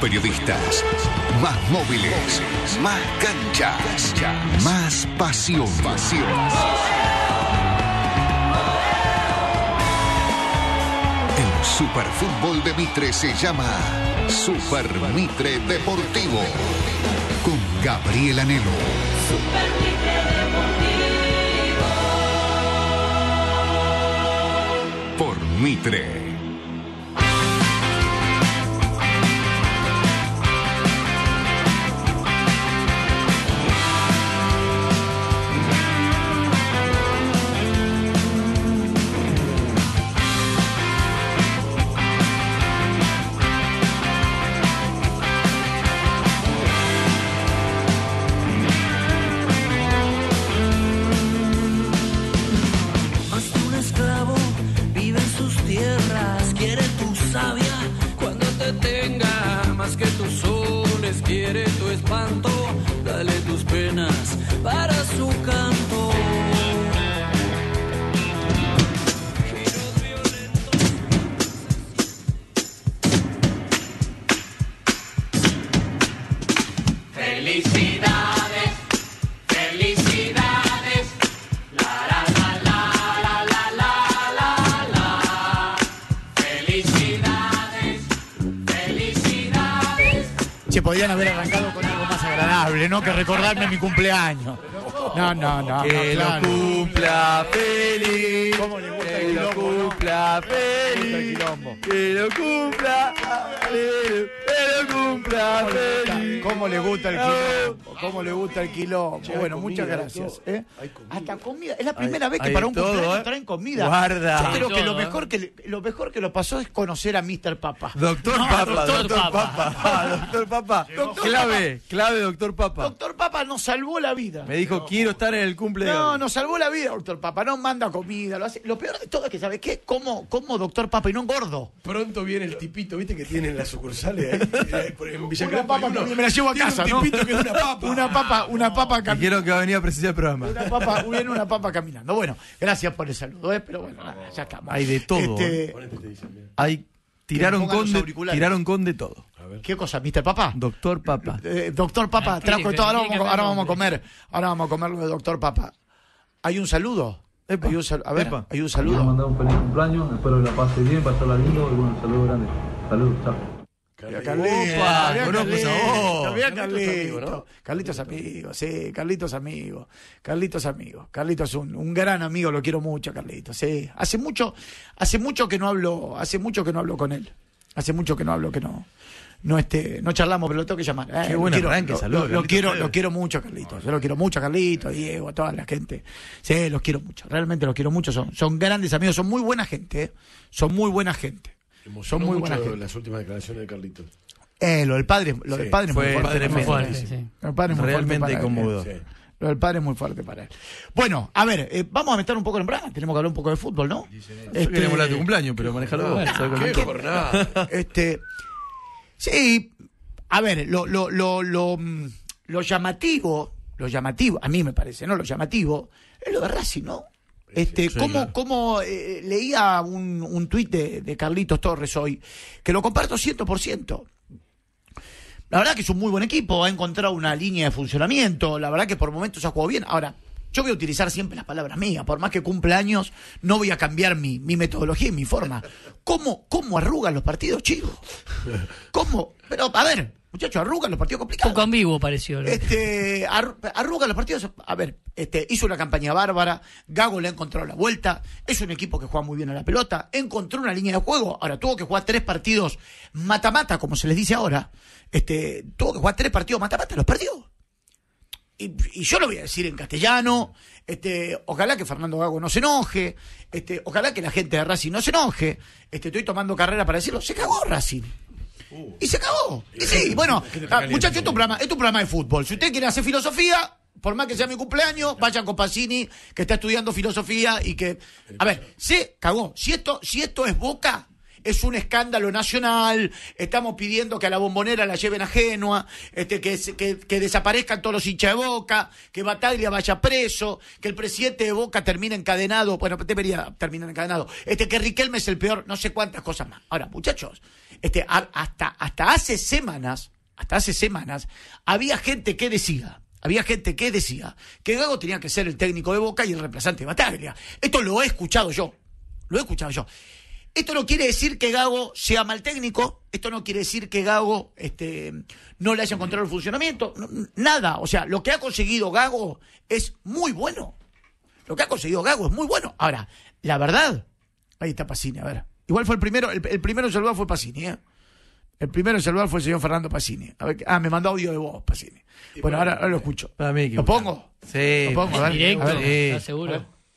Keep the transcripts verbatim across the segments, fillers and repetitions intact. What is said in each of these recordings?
periodistas, más móviles, más canchas, más pasión. pasión. El superfútbol de Mitre se llama Super Mitre Deportivo, con Gabriel Anelo. Super Mitre Deportivo. Por Mitre. Quiere tu espanto, dale tus penas para su canto. Giros violentos. Felicidades, felicidades. La la la la la la la la. Felicidades, felicidades. Se podían haber arrancado con algo más agradable, ¿no? Que recordarme mi cumpleaños. No, no, no. Que no, claro. lo cumpla feliz. ¿Cómo le gusta el Que lo quilombo, cumpla no? feliz. Que lo cumpla feliz. Que lo cumpla feliz. ¿Cómo le gusta el quilombo? ¿Cómo le gusta el quilombo? Bueno, muchas gracias. ¿eh? Hasta comida. Es la primera Hay- vez que hay para un todo, cumpleaños ¿eh? traen comida. Guarda. Yo creo Hay que todo, lo mejor que, lo mejor que lo pasó es conocer a mister Papa. Doctor No, Papa, doctor doctor Papa. Papa. Ah, doctor Papa. Doctor Clave, clave, doctor Papa. Doctor Papa nos salvó la vida. Me dijo, quiero estar en el cumple de No, hoy. nos salvó la vida, doctor Papa. No manda comida, lo hace. Lo peor de todo es que, ¿sabes qué? Como, como doctor Papa y no engordo. Pronto viene el tipito, ¿viste? Que tienen las sucursales ahí. eh, En Villa Una Crespo hay papa uno. que me la llevo a Tiene casa, un ¿no? tipito que es una papa. Una papa, una papa Me caminando. quiero que va a venir a presenciar el programa. Una papa, viene una papa caminando. Bueno, gracias por el saludo, ¿eh? Pero bueno, nada, ya estamos. Hay de todo, Este, Ponete, te dicen, mira. Hay, tiraron pongan con, los de, auriculares. tiraron con de todo. ¿Qué cosa, mister Papa? Doctor Papa. Eh, doctor Papa, Ah, trajo tiene de que- todo. Ahora tiene que vamos, ahora haber vamos a nombre. comer. Ahora vamos a comer lo de doctor Papa. ¿Hay un saludo? Epa. Hay un sal- a ver, Epa. hay un Quiero saludo. mandar un feliz cumpleaños, espero que la pase bien, pasarla lindo y bueno, saludos grandes. Saludos, chao. Carlitos, Opa, había conozco esa Carlitos, voz. había Carlitos Carlitos, amigo, ¿no? Carlitos amigo, sí, Carlitos amigo, Carlitos amigo, Carlitos es un, un gran amigo, lo quiero mucho, Carlitos, sí. Hace mucho, hace mucho que no hablo, hace mucho que no hablo con él, hace mucho que no hablo, que no, no este, no charlamos, pero lo tengo que llamar. Eh, Qué lo buen quiero, arranque, lo, saludos, lo- lo Carlitos quiero, Pérez. lo quiero mucho, Carlitos, yo lo quiero mucho, Carlitos, Diego, a toda la gente, sí, los quiero mucho, realmente los quiero mucho, son, son grandes amigos, son muy buena gente, eh, son muy buena gente, Emocionó son muy mucho buena gente. las últimas declaraciones de Carlitos. Eh, lo del padre, lo Sí, del padre es fue muy fuerte. tremendo. Muy fuerte, fuerte, sí. Lo del padre es muy Realmente fuerte para él, conmovedor. Sí. Lo del padre es muy fuerte para él. Bueno, a ver, eh, vamos a meter un poco en brana. Tenemos que hablar un poco de fútbol, ¿no? Este, Yo quería hablar de tu cumpleaños, pero manejalo vos. ¿sabes con Qué qué? jornada. este, sí, a ver, lo, lo, lo, lo, mm, lo llamativo, lo llamativo, a mí me parece, ¿no? Lo llamativo es lo de Racing, ¿no? Este, Sí, cómo, claro. cómo eh, leía un, un tuit de, de Carlitos Torres hoy, que lo comparto cien por ciento. La verdad que es un muy buen equipo, ha encontrado una línea de funcionamiento, la verdad que por momentos ha jugado bien. Ahora, yo voy a utilizar siempre las palabras mías, por más que cumpla años, no voy a cambiar mi, mi metodología y mi forma. ¿Cómo, cómo arrugan los partidos, chicos? ¿Cómo? Pero, a ver, muchachos, arrugan los partidos Un complicados. poco ambiguo pareció. ¿no? Este, ar- arruga los partidos. A ver, este, hizo una campaña bárbara. Gago le ha encontrado la vuelta. Es un equipo que juega muy bien a la pelota. Encontró una línea de juego. Ahora tuvo que jugar tres partidos mata-mata, como se les dice ahora. Este, tuvo que jugar tres partidos mata-mata, los perdió. Y, y yo lo voy a decir en castellano. Este, ojalá que Fernando Gago no se enoje. Este, ojalá que la gente de Racing no se enoje. Este, estoy tomando carrera para decirlo. Se cagó Racing. Y se acabó. Y sí, bueno, ah, muchachos, esto es un programa, esto es un programa de fútbol. Si usted quiere hacer filosofía, por más que sea mi cumpleaños, vayan con Pacini, que está estudiando filosofía y que. A ver, se cagó. Si esto, si esto es Boca, es un escándalo nacional, estamos pidiendo que a la Bombonera la lleven a Génova, este, que, que, que desaparezcan todos los hinchas de Boca, que Bataglia vaya preso, que el presidente de Boca termine encadenado, bueno, debería terminar encadenado, este, que Riquelme es el peor, no sé cuántas cosas más. Ahora, muchachos, este, a, hasta, hasta hace semanas, hasta hace semanas, había gente que decía, había gente que decía que Gago tenía que ser el técnico de Boca y el reemplazante de Bataglia. Esto lo he escuchado yo, lo he escuchado yo. Esto no quiere decir que Gago sea mal técnico, esto no quiere decir que Gago este, no le haya encontrado el funcionamiento, no, nada. O sea, lo que ha conseguido Gago es muy bueno. Lo que ha conseguido Gago es muy bueno. Ahora, la verdad, ahí está Pacini, a ver. Igual fue el primero, el, el primero en saludar fue Pacini, ¿eh? El primero en saludar fue el señor Fernando Pacini. A ver, ah, me mandó audio de voz, Pacini. Bueno, ahora, ahora lo escucho. ¿Lo pongo? Sí. ¿Lo pongo? A ver, directo, a ver, sí. ¿estás seguro?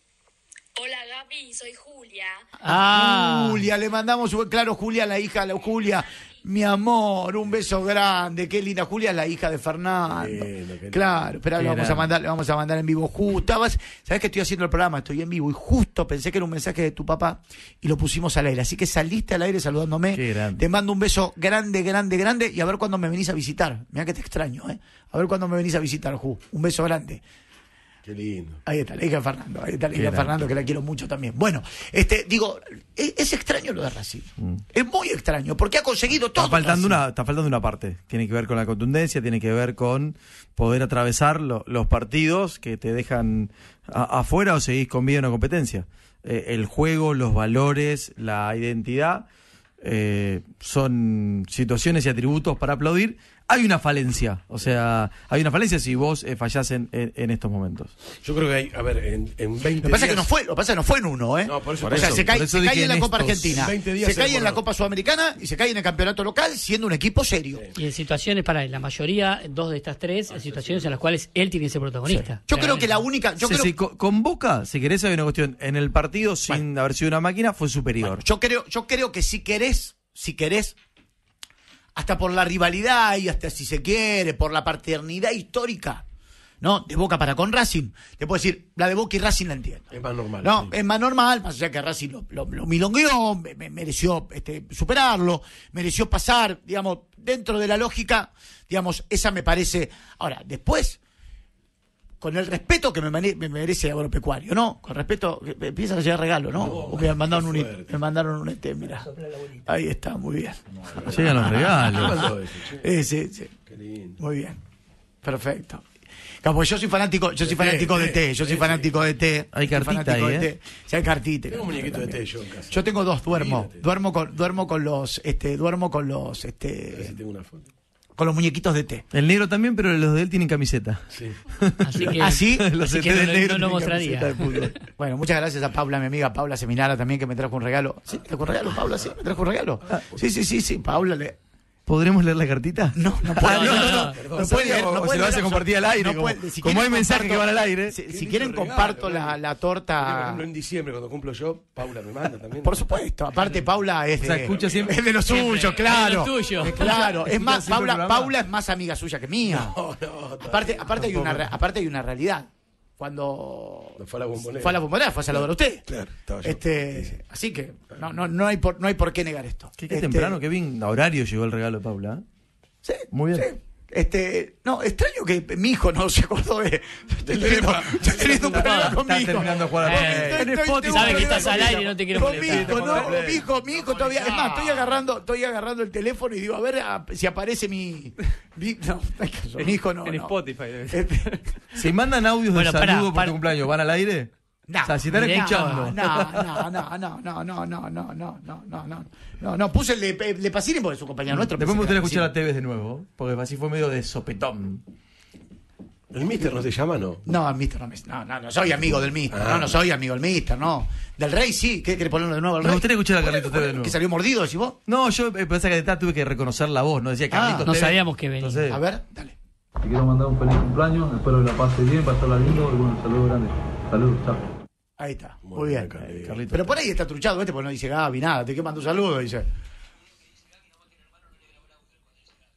Hola Gaby, soy Julia. Ah, Julia, le mandamos, un- claro, Julia, la hija, la Julia, mi amor, un beso grande, qué linda. Julia es la hija de Fernando. Qué lindo, qué lindo. Claro, pero Qué le vamos a grande. mandar, le vamos a mandar en vivo. Justo, vas- sabes que estoy haciendo el programa, estoy en vivo y justo pensé que era un mensaje de tu papá y lo pusimos al aire. Así que saliste al aire saludándome. Qué grande. Te mando un beso grande, grande, grande y a ver cuándo me venís a visitar. Mira que te extraño, ¿eh? A ver cuándo me venís a visitar, Ju. Un beso grande. Qué lindo. Ahí está, la hija de Fernando, ahí está la Qué hija de grande. Fernando, que la quiero mucho también. Bueno, este, digo, es, es extraño lo de Racing. Es muy extraño, porque ha conseguido todo. Está faltando, Racing. una, está faltando una parte. Tiene que ver con la contundencia, tiene que ver con poder atravesar lo- los partidos que te dejan a- afuera o seguís con vida en una competencia. Eh, el juego, los valores, la identidad eh, son situaciones y atributos para aplaudir. Hay una falencia, o sea, hay una falencia si vos eh, fallás en, en, en estos momentos. Yo creo que hay, a ver, en, en veinte Lo que pasa es que días- no fue, lo que pasa es que no fue en uno, ¿eh? No, por eso- o por sea, eso- se cae, por eso se dije cae en la en Copa estos Argentina, veinte días se se cae en la demoró. Copa Sudamericana y se cae en el campeonato local siendo un equipo serio. y en situaciones, para la mayoría, dos de estas tres, en situaciones en las cuales él tiene que ser protagonista. Yo creo que la única, yo Se- creo, se co- con Boca, si querés, hay una cuestión. En el partido, sin haber sido una máquina, fue superior. yo creo, yo creo que si querés, si querés, hasta por la rivalidad y hasta si se quiere, por la paternidad histórica, ¿no? De Boca para con Racing, te puedo decir, la de Boca y Racing la entiendo. Es más normal. No, sí. es más normal, más allá que Racing lo, lo, lo milongueó, me- me- mereció este, superarlo, mereció pasar, digamos, dentro de la lógica, digamos, esa me parece. Ahora, después, con el respeto que me, mane- me merece Agropecuario, ¿no? Con respeto, que me empiezan a llegar regalos, ¿no? O me mandaron un, fuerte. me mandaron un este, mira. Ahí está, muy bien. Llegan los ¿Qué regalos. mandó eso, che? Eh, sí, sí. Qué lindo. Muy bien. Perfecto. Claro, porque yo soy fanático, yo soy fanático de té, yo soy fanático de té. Hay soy cartita fanático ahí, de ¿eh? té. Sí, hay cartita. Tengo un muñequito de té yo en casa. Yo tengo dos, duermo. Olvídate. Duermo con, duermo con los, este, duermo con los, A ver este, si tengo una foto. con los muñequitos de té. El negro también, pero los de él tienen camiseta. Sí. Así que, ¿Así? Los así E T que del no, negro no lo tienen mostraría. camiseta de fútbol. Bueno, muchas gracias a Paula, mi amiga Paula Seminara también, que me trajo un regalo. ¿Sí? ¿Me trajo un regalo, Paula? ¿Sí? ¿Me trajo un regalo? Sí, sí, sí, sí, Paula le... ¿Podremos leer la cartita? No, no puede. Ah, no, no, no. No puede leer, no O puede se lo vas a leer. compartir al aire. No como puede- si como quieren hay mensajes comparto- que van al aire. Si, Qué si lindo quieren, regalo, comparto la, bueno. la Yo, por torta. ejemplo, en diciembre, cuando cumplo yo, Paula me manda también. Por supuesto, aparte Paula es de, O sea, escucha siempre- es de lo suyo, Siempre, claro. es de lo tuyo. Eh, Claro, es más, siempre el Paula, programa. Paula es más amiga suya que mía. No, no, aparte, aparte hay una re- aparte hay una realidad. Cuando No fue a la Bombonera. fue a la Bombonera, fue a saludar a usted. Claro, estaba yo. Este, Sí, sí. así que no, no, no hay por, no hay por qué negar esto. Qué, qué Este, temprano, qué bien a horario llegó el regalo de Paula. ¿eh? Sí, Muy bien. sí. Este, no, extraño que mi hijo no se acordó de. Estoy teniendo, estoy teniendo un problema con mi Estás hijo. terminando de jugar a la Eh, pelota. Estoy- en estoy- Spotify. tengo un Sabe que problema estás al con aire mi y no te quiere hijo. molestar. Con mi hijo, no, Play. con mi hijo, mi hijo todavía. Es más, estoy agarrando, estoy agarrando el teléfono y digo, a ver a- si aparece mi. mi- no, no hay caso, mi hijo no. En no. Spotify debe ser. Este, Si mandan audios Bueno, de pará, saludo por pará. tu cumpleaños, ¿van al aire? No, O sea, si están directo, escuchando. No, no, no, no, no, no, no, no, no, no, no, no, no, no, no, puse el de, el de Pacini porque es su compañero nuestro. Después me pensé que gustaría era escuchar a Pacini. Tevez de nuevo, porque así fue medio de sopetón. ¿El mister no te llama, no? No, el Mister no me. No, no, no soy amigo del Mister. Ah. No, no soy amigo del Mister, no. Del Rey sí. ¿Qué quiere ponerlo de nuevo al Me Rey? gustaría escuchar a Carlitos Tevez de nuevo. ¿Que salió mordido, decís vos? No, yo eh, pensé que detrás tuve que reconocer la voz, no decía Carlitos Ah, no Tevez. sabíamos que venía. Entonces, A ver, dale. Te quiero mandar un feliz cumpleaños, espero que la pase bien, pasarla lindo y bueno, un saludo grande. Saludos, chao. Ahí está. Muy, Muy bien. bien, Carlitos. Carlitos. Pero por ahí está truchado este porque no dice Gaby, nada. Te que manda un saludo, dice.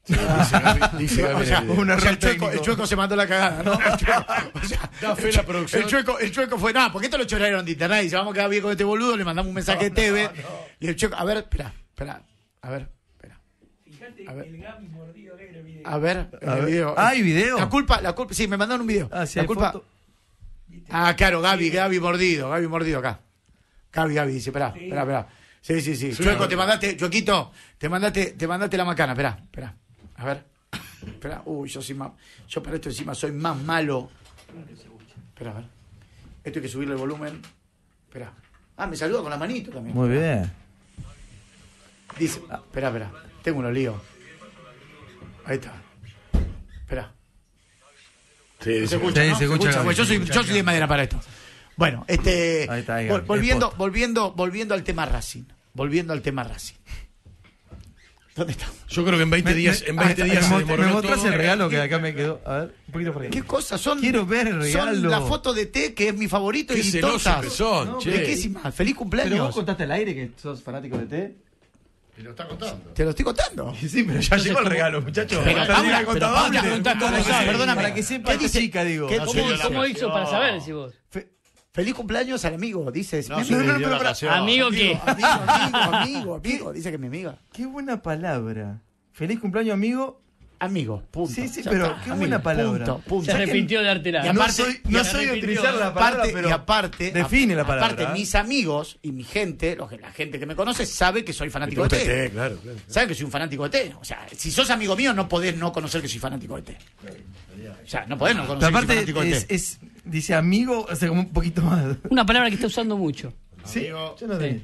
Sí, dice Gaby, dice Gaby O sea, en el video. un o sea, error el, chueco, técnico. el chueco se mandó la cagada, ¿no? El chueco, o sea, Da fe el la chu- producción. El chueco, el chueco fue, nada, porque esto lo choraron de internet y dice, vamos a quedar bien con este boludo, le mandamos un mensaje de T V. Y el chueco, a ver, espera, espera, a ver, espera. A ver, a ver, en A el ver. video. Ah, ¿hay video? La culpa, la culpa, sí, me mandaron un video. Ah, sí, la hay culpa. foto. Ah, claro, Gaby, Gaby mordido, Gaby mordido acá. Gaby, Gaby dice, esperá, esperá, esperá. Sí, sí, sí. Chueco, te mandaste, Chuequito, te mandaste, te mandaste la macana, esperá, esperá. A ver. Esperá, uy, yo soy más, yo para esto encima soy más malo. Esperá, a ver. Esto hay que subirle el volumen. Esperá. Ah, me saluda con la manito también. Muy bien. Dice, ah, esperá, esperá. Tengo unos líos. Ahí está. Esperá. Sí, Se sí. escucha, Sí, ¿no? se escucha, porque yo soy, se yo soy de madera para esto. Bueno, este, Ahí está, ahí, vol- Gaby, volviendo, spot. volviendo, volviendo al tema Racing. Volviendo al tema Racing. ¿Dónde está? Yo creo que en veinte Me- días, me- en veinte ah, días me se mot- demoró ¿Me mostrás todo. el regalo que acá me quedó? A ver, un poquito por ahí. ¿Qué cosas son? Quiero ver el Son regalo. la foto de T, que es mi favorito, Qué y celosos tortas. que son, No, che. ¿de qué encima? Feliz Pero vos cumpleaños. contaste al aire que sos fanático de té. Te lo está contando. Te lo estoy contando. Sí, pero ya llegó el regalo, muchachos. Pero Ya Paula- tenía pero contado Paula, antes. contá cómo Para que- sabe. Perdóname. Para que sepa ¿Qué esta dice? chica, digo. ¿Qué- No, ¿Cómo, sí, cómo hizo para saber si vos? Fe- feliz cumpleaños al amigo, dice. No, mi se amigo. le dio la ocasión. ¿Amigo qué? Amigo, amigo, amigo, amigo. Dice que es mi amiga. Qué buena palabra. Feliz cumpleaños, amigo. Amigo, punto. Sí, sí, Ya pero está, qué amigo, buena palabra. Punto, punto. Se ¿Sabes qué? arrepintió de dártela. Y No aparte- soy, no y soy de arrepintió. utilizar la palabra, Aparte, pero y aparte, define la palabra. aparte, mis amigos y mi gente, los que- la gente que me conoce, sabe que soy fanático de T, T. claro, claro. Saben que soy un fanático de T. O sea, si sos amigo mío, no podés no conocer que soy fanático de T. O sea, no podés no Pero conocer que soy aparte, fanático de es, T. es- dice amigo, o sea, como un poquito más. Una palabra que está usando mucho. Sí, Amigo. yo no sé.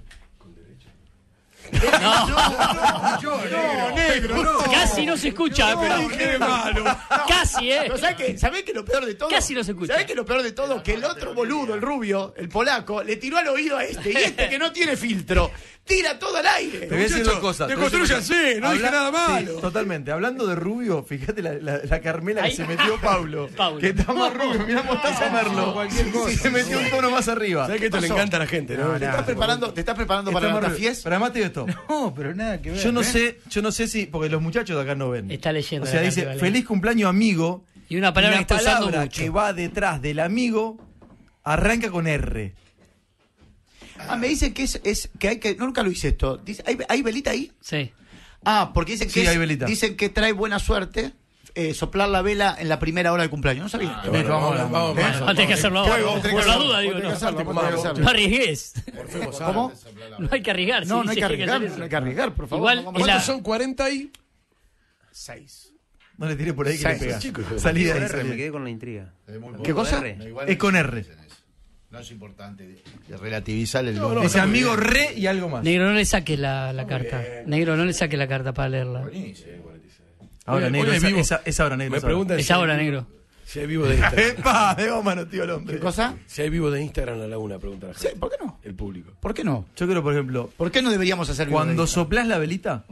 No, negro, no. Casi no se escucha, pero. Casi, ¿eh? Pero ¿sabés qué? ¿Sabés qué es lo peor de todo? Casi no se escucha. ¿Sabés qué es lo peor de todo? Que el otro boludo, el rubio, el polaco, le tiró al oído a este. Y este que no tiene filtro, tira todo al aire. Te voy a decir dos cosas. te Te voy a decir dos construyanse, cosas. no dije nada malo. Sí, totalmente. Hablando de rubio, fíjate la, la, la Carmela Ahí. que se metió Pablo. Pablo. Que está más rubio. Mirá Mostaza Merlo. Cualquier cosa. Se metió un tono más arriba. ¿Sabes que esto le pasó? encanta a la gente, no? ¿Te estás preparando, te estás preparando para Está la más rubio. fiesta? Pero además te digo esto. No, pero nada que ver. Yo no ¿eh? sé, yo no sé si, porque los muchachos de acá no ven. Está leyendo. O sea, la dice, carta, feliz cumpleaños amigo. Y una palabra y que la está usando palabra mucho. que va detrás del amigo arranca con R. Ah, me dicen que es, es que hay que. Nunca lo hice esto. Dice, ¿hay, ¿hay velita ahí? Sí. Ah, porque dicen que, Sí, es- hay velita. dicen que trae buena suerte eh, soplar la vela en la primera hora del cumpleaños. No sabía. Ah, bueno, vamos, vamos, vamos, ¿Eh? vamos. No tenés que hacerlo Fuego, ahora. tenés Por que la hacerlo, duda, digo. tenés que No, hacerlo, tenés que hacerlo. no arriesgues. ¿Cómo? No hay que arriesgar. No, si no hay dice que hacer arriesgar, eso. no hay que arriesgar, por favor. Igual no vamos es a- la- ¿Cuántos son? cuarenta y Seis. No le tiré por ahí que Seis, le pega. chicos. Salí de ahí, R, salí de me ahí. quedé con la intriga. ¿Qué cosa? Es con R. No es importante relativizar el No, no, Dice amigo re y algo más. Negro, no le saques la, la carta. Negro, no le saques la carta para leerla. Ahora, Hoy- negro, hoy es esa, vivo. esa, esa hora, negro. Me esa hora. preguntan Es si ahora, hay- negro. Si hay vivo de Instagram. ¡Epa! De goma no, tío, el hombre. ¿Qué cosa? Si hay vivo de Instagram en la laguna, pregunta la Sí, gente. ¿por qué no? El público. ¿Por qué no? Yo creo, por ejemplo, ¿Por qué no deberíamos hacer vivo cuando de Instagram? soplás la velita.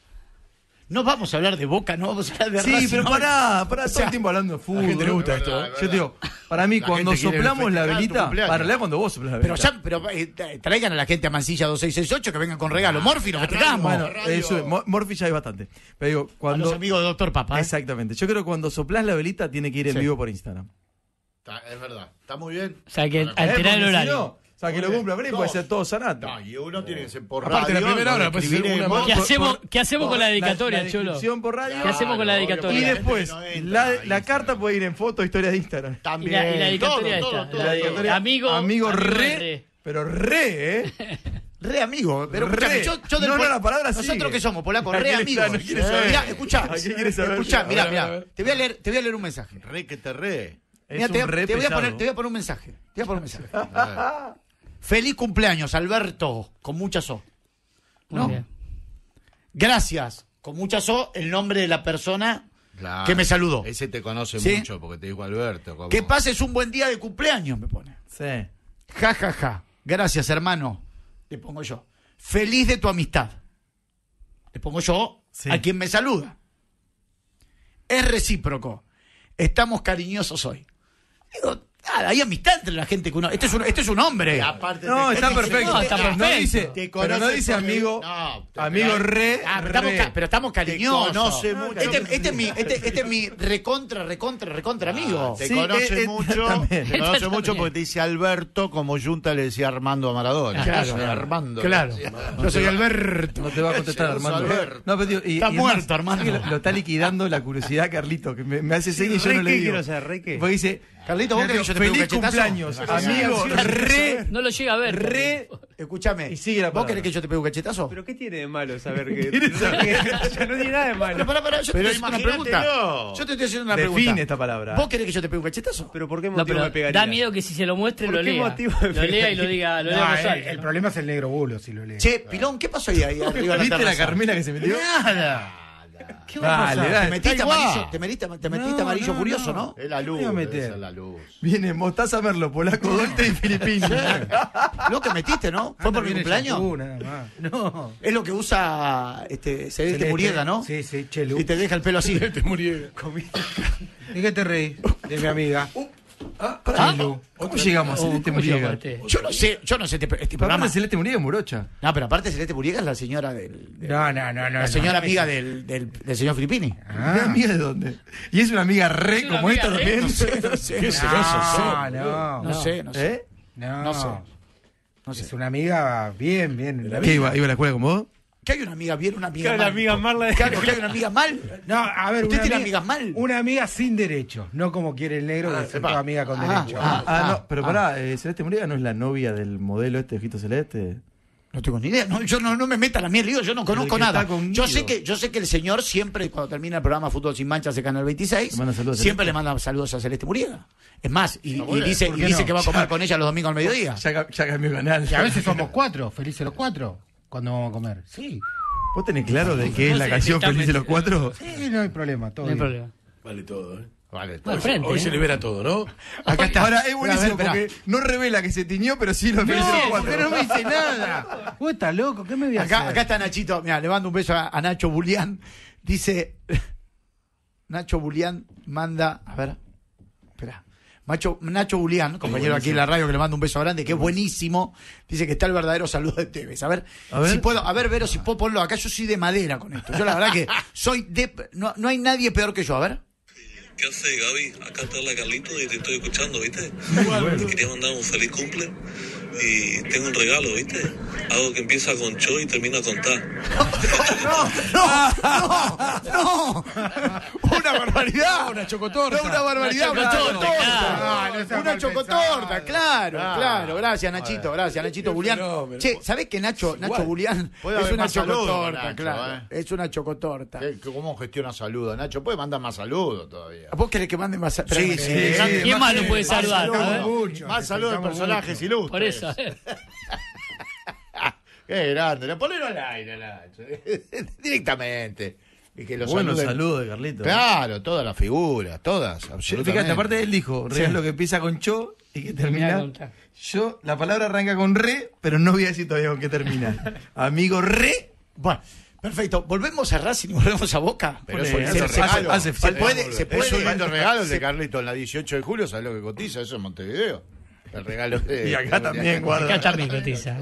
No vamos a hablar de Boca, no vamos a hablar de Sí, Racing, pero no. pará, pará, O todo sea, el tiempo hablando de A fútbol. la gente le gusta esto. ¿eh? Yo te digo, para mí, La cuando gente quiere soplamos la festejar tu velita, cumpleaños. para realidad cuando vos soplás la Pero velita. ya, pero eh, traigan a la gente a Mansilla dos seis seis ocho que vengan con regalo. Morfi, nos festejamos. Bueno, radio. eso es, Mo- Morphy ya hay bastante. Pero digo, a cuando. los amigos de Doctor Papa. ¿eh? Exactamente. Yo creo que cuando soplás la velita tiene que ir en Sí. vivo por Instagram. Está- es verdad. Está muy bien. O sea, que Bueno, alterar el porque si horario. no, o sea, que lo cumpla Brin puede ser todo sanato. No, y uno tiene que ser por Aparte, la radio, primera lo hora puede ser escribiremos. una más. ¿Qué Por- hacemos, por- ¿qué hacemos con la dedicatoria, la Cholo? descripción por radio. ¿Qué hacemos con la Claro, dedicatoria? Y obvio, después, La gente que no la, entra, la ahí carta sí. puede ir en foto, historia de Instagram. Y También. la, y la dedicatoria Todo, esta. todo, todo, la todo. dedicatoria. Amigo, amigo amigo re, re. pero re, ¿eh? Re amigo. Pero Re. escúchame, yo, yo del No, no, pol- la palabra Nosotros sigue. que somos polacos, ¿A re quién amigos. está? No quiere saber. Mirá, escuchá. ¿A quién quiere saber? Escuchá, A ver, mirá, a ver, a mirá. ver. Te voy a leer, te voy a leer un mensaje. Re que te re. Es Mirá, te, un re te voy a pesado. poner, te voy a poner un mensaje. Te voy a poner un mensaje. Feliz cumpleaños, Alberto, con mucha so. Muy ¿No? bien. Gracias, con mucha so, el nombre de la persona Claro. que me saludó. Ese te conoce ¿Sí? mucho porque te dijo Alberto. como- Que pases un buen día de cumpleaños, me pone. Sí. Ja, ja, ja. Gracias, hermano. Le pongo yo. Feliz de tu amistad. Le pongo yo Sí. a quien me saluda. Es recíproco. Estamos cariñosos hoy. Digo, Nada, hay amistad entre la gente que uno. Este es un, este es un hombre. Aparte No, te- está te- perfecto. No, está No perfecto. dice, Te pero no conoce dice porque- amigo, no, te- amigo re, Ah, pero estamos, re. ca- pero estamos cariñosos. conoce mucho. Este, este es mi, este, este es mi recontra, recontra, recontra amigo. Te Sí, conoce eh, eh, mucho, también. te conoce También. mucho porque te dice Alberto como Junta le decía Armando a Maradona. Claro. Yo soy Armando. Claro. Yo soy Alberto. No te va a contestar Ese Armando. Alberto. No, pero digo, y- Está y es muerto, más, Armando. Lo, lo está liquidando la curiosidad, Carlito, que me, me hace señas y yo ¿Re no le qué digo. quiero saber? ¿Re qué? Porque dice, Carlito, ¿vos querés que yo te pegue un feliz cachetazo? cumpleaños, Sí, amigo, sí, re, No lo llega a ver. re. Escúchame. Y sigue la ¿Vos palabra. querés que yo te pegue un cachetazo? ¿Pero qué tiene de malo saber que.? Ya no tiene nada de malo. Pero pará, pará, yo te Pero estoy haciendo una pregunta. imagínatelo. Yo te estoy haciendo una Define pregunta. esta palabra. ¿Vos querés que yo te pegue un cachetazo? ¿Pero por qué No, motivo pero me pegaría? da miedo que si se lo muestre ¿Por lo qué lea. motivo me Lo lea y pegaría? lo diga, lo No, lea en voz el, alta, el ¿no? problema es el negro bulo si lo lee. Che, Pilón, ¿qué pasó ahí, ahí arriba de la ¿Viste la terraza? Carmela que se metió? Nada. ¿Qué va a Dale, pasar? dale. Te metiste Está igual. amarillo, te metiste, te metiste No, amarillo no, furioso, no. ¿no? Es la luz, Voy a meter. esa es la luz. Viene Mostaza Merlo, Polaco Dolte y Filipino. Lo que metiste, ¿no? ¿Fue Anda por mi bien el cumpleaños? shampoo, nada más. No. Es lo que usa este Celeste Celeste. Muriega, ¿no? Sí, sí, Chelu. Y te deja el pelo así. ¿De qué te reí? De mi amiga. ¿Ah? Chelu. ¿Cómo llegamos a Celeste ¿Cómo llegamos Muriega? a este? Yo no sé, yo no sé este, este Aparte programa. de Celeste Muriega es Morocha. No, pero aparte Celeste Muriega es la señora del, del- No, no, no, no. la señora no. amiga del, del, del señor Filippini. Ah. ¿Es amiga de dónde? ¿Y es una amiga re Es una como amiga esta re, también? No sé, no sé. Qué celosos No, son. no. No sé, no sé. ¿Eh? No, No sé. No sé. Es una amiga bien, bien. ¿Qué iba, iba a la escuela con vos? ¿Que hay una amiga bien, una amiga Claro, mal? la amiga Marla de- Claro, que hay una amiga mal. No, a ver, ¿Usted una tiene amiga- amigas mal? Una amiga sin derecho, no como quiere el negro, que es toda amiga con Ah, derecho. ah, Ah, ah, no, pero ah. pará, eh, Celeste Muriega no es la novia del modelo este ojito celeste. No tengo ni idea. No, yo no, no me meta la mía, digo, yo no conozco que nada. está con Yo Guido. sé que yo sé que el señor siempre cuando termina el programa Fútbol sin manchas de Canal veintiséis, Le manda saludos a siempre Celeste. le manda saludos a Celeste Muriega. Es más, y, Está muy y bien. dice ¿Por y qué dice no? que va a comer con ella los domingos al mediodía. Ya, ca- ya cambió canal. Y a veces somos cuatro, felices los cuatro, cuando vamos a comer. Sí, ¿Vos tenés claro de qué es No la sé, canción está Feliz de los metido. Cuatro? sí, no hay problema, todo No hay bien. problema. Vale todo, ¿eh? Vale, No, al frente, Hoy ¿eh? se libera todo, ¿no? Acá está. Ahora es buenísimo Espera, espera. porque no revela que se tiñó, pero sí lo Feliz de los No, Cuatro. porque no me dice nada. Vos estás loco, ¿qué me voy a Acá, hacer? acá está Nachito, mira, le mando un beso a, a Nacho Bulián. Dice Nacho Bulián manda, a ver, espera. Macho, Nacho Bulián, compañero aquí en la radio, que le mando un beso grande, que es buenísimo. Dice que está el verdadero saludo de Tevez. A ver, A ver. si puedo, a ver, Vero, si puedo ponerlo acá. Yo soy de madera con esto. Yo la verdad que soy de. No, no hay nadie peor que yo. A ver. ¿Qué haces, Gaby? Acá está la Carlito y te estoy escuchando, ¿viste? Te quería mandar un feliz cumple y tengo un regalo, ¿viste? Algo que empieza con cho y termina con ta. ¡No! ¡Una barbaridad! Una chocotorta. No, una barbaridad, una, Una chocotorta. chocotorta, claro. No sea Una mal chocotorta, pensado. claro, Claro. claro. Gracias, Nachito, gracias, Nachito Bulián. fenómeno. Che, ¿sabés que Nacho, Nacho Bulián Puede es haber una más saludos con chocotorta, Nacho, claro? eh. Es una chocotorta. ¿Qué- ¿Cómo gestiona saludos, Nacho? Puede mandar más saludos todavía. ¿Vos querés que mande más? Sí, Espera, sí, eh, sí. ¿Quién más lo puede Más saludar? saludos, A ver. mucho, Más saludos de necesitamos personajes mucho. ilustres. Por eso. ¿eh? Qué grande. Le ponelo al aire, Nacho. Directamente. Y que lo Bueno, saluden. saludo de Carlito. Claro, todas las figuras, todas. Absolutamente. Fíjate, aparte él dijo, regalo que empieza con cho y que termina. con ta. Yo, la palabra arranca con re, pero no voy a decir todavía con qué termina. Amigo re. Bueno, perfecto. Volvemos a Racing y volvemos a Boca. Pero es Ponele, un lindo hace- regalo. hace Se falta. puede, se puede. Es un lindo regalo el de se- Carlito en la dieciocho de julio. ¿Sabes lo que cotiza? Eso en Montevideo. El regalo de. Y acá también, guarda. Acá también cotiza.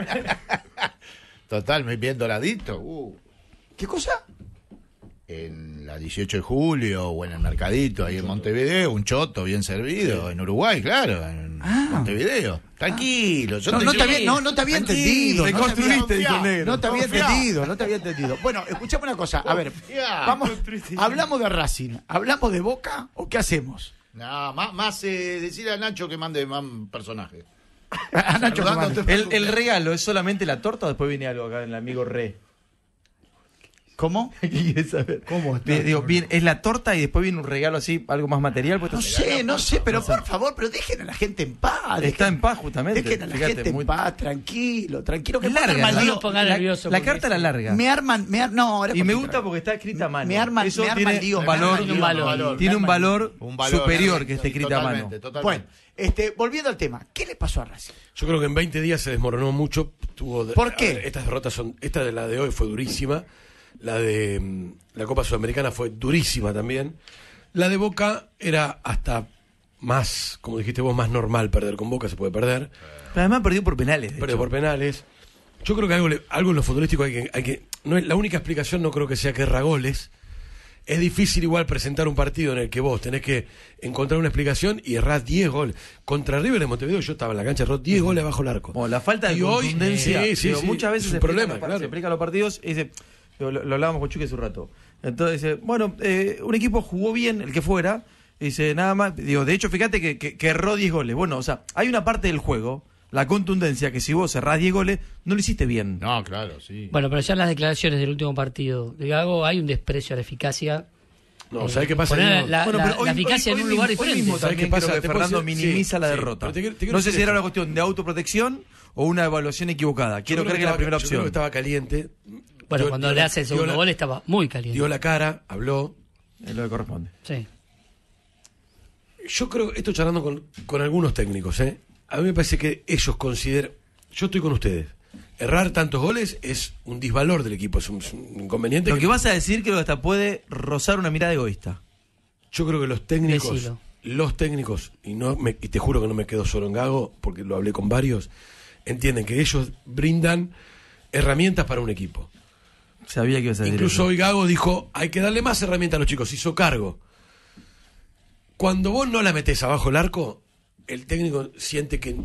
Total, me bien doradito. Uh. ¿Qué cosa? En la dieciocho de julio o en el Mercadito, ahí en Montevideo, un choto bien servido. En Uruguay, claro, en Montevideo. Tranquilo. Yo No, te no, digo- te había, no, no te había Tranquilo, entendido. te no te había- construiste, dijo el negro. No te había Confiá. entendido, no te había entendido. Bueno, escuchame una cosa. A ver, Confiá. vamos, hablamos de Racing, hablamos de Boca o qué hacemos. No, más, más eh, decirle a Nacho que mande más personajes. A Nacho que mande. El, el regalo es solamente la torta o después viene algo acá en el amigo re. ¿Cómo? ¿Qué quieres saber? ¿Cómo está? Bien, digo, bien, es la torta y después viene un regalo así, algo más material. Pues No sé, no sé, pero por favor, pero dejen a la gente en paz. Está dejen- en paz justamente. Dejen a la Fíjate, gente muy- en paz, tranquilo, tranquilo. Que Es pongan larga, mal ¿no? lío. No lo ponga La, nervioso. la porque carta la sí. larga. Me arman, me ar- no, era Y me cortita. gusta porque está escrita a mano. Me arman, Eso me arman tiene lío, un me arman valor, lío, un valor. valor. tiene un valor, Un valor superior sí, que esté sí, escrita a mano. totalmente, totalmente. Bueno, este, volviendo al tema, ¿qué le pasó a Racing? Yo creo que en veinte días se desmoronó mucho. Tuvo de- ¿Por a qué? ver, estas derrotas son. Esta de la de hoy fue durísima. La de mm, la Copa Sudamericana fue durísima también. La de Boca era hasta más, como dijiste vos, más normal perder con Boca, se puede perder. Pero además perdió por penales. Perdió por penales. Yo creo que algo, algo en lo futbolístico hay que... Hay que no es, la única explicación no creo que sea que erra goles. Es difícil igual presentar un partido en el que vos tenés que encontrar una explicación y errás diez goles. Contra River de Montevideo yo estaba en la cancha, erró diez goles bajo el arco. Bueno, la falta de y contundencia, hoy, sí, digo, sí, muchas veces es un se problema, explica, claro. se explica los partidos y dice, lo, lo hablábamos con Chuque hace un rato. Entonces dice, bueno, eh, un equipo jugó bien, el que fuera, y dice, nada más, digo, de hecho, fíjate que, que, que erró diez goles. Bueno, o sea, hay una parte del juego, la contundencia, que si vos cerrás diez goles, no lo hiciste bien. No, claro, sí. Bueno, pero ya en las declaraciones del último partido de Gago hay un desprecio a la eficacia. No, ¿sabes qué pasa? Poner No. la, Bueno, la- pero hoy- la eficacia hoy- en un hoy lugar mismo- hoy diferente. mismo ¿Sabes también qué pasa? creo que Te puedo Fernando decir- minimiza sí, la sí, derrota. pero te quiero- te quiero No sé decir si era esto. una cuestión de autoprotección o una evaluación equivocada. Quiero Yo creer que es la estaba- primera yo creo opción. que estaba caliente. Bueno, Dio- cuando dio le la- hace el dio segundo la- gol estaba muy caliente. Dio la cara, habló. Es lo que corresponde. Sí. Yo creo, esto charlando con, con algunos técnicos, ¿eh? A mí me parece que ellos consideran, yo estoy con ustedes, errar tantos goles es un disvalor del equipo, es un, es un inconveniente. Lo que- que vas a decir creo que hasta puede rozar una mirada egoísta. Yo creo que los técnicos, Decilo. los técnicos, y no me, y te juro que no me quedo solo en Gago, porque lo hablé con varios, entienden que ellos brindan herramientas para un equipo. Sabía que ibas a decir Incluso eso. hoy Gago dijo, hay que darle más herramientas a los chicos, hizo cargo. Cuando vos no la metés abajo el arco, el técnico siente que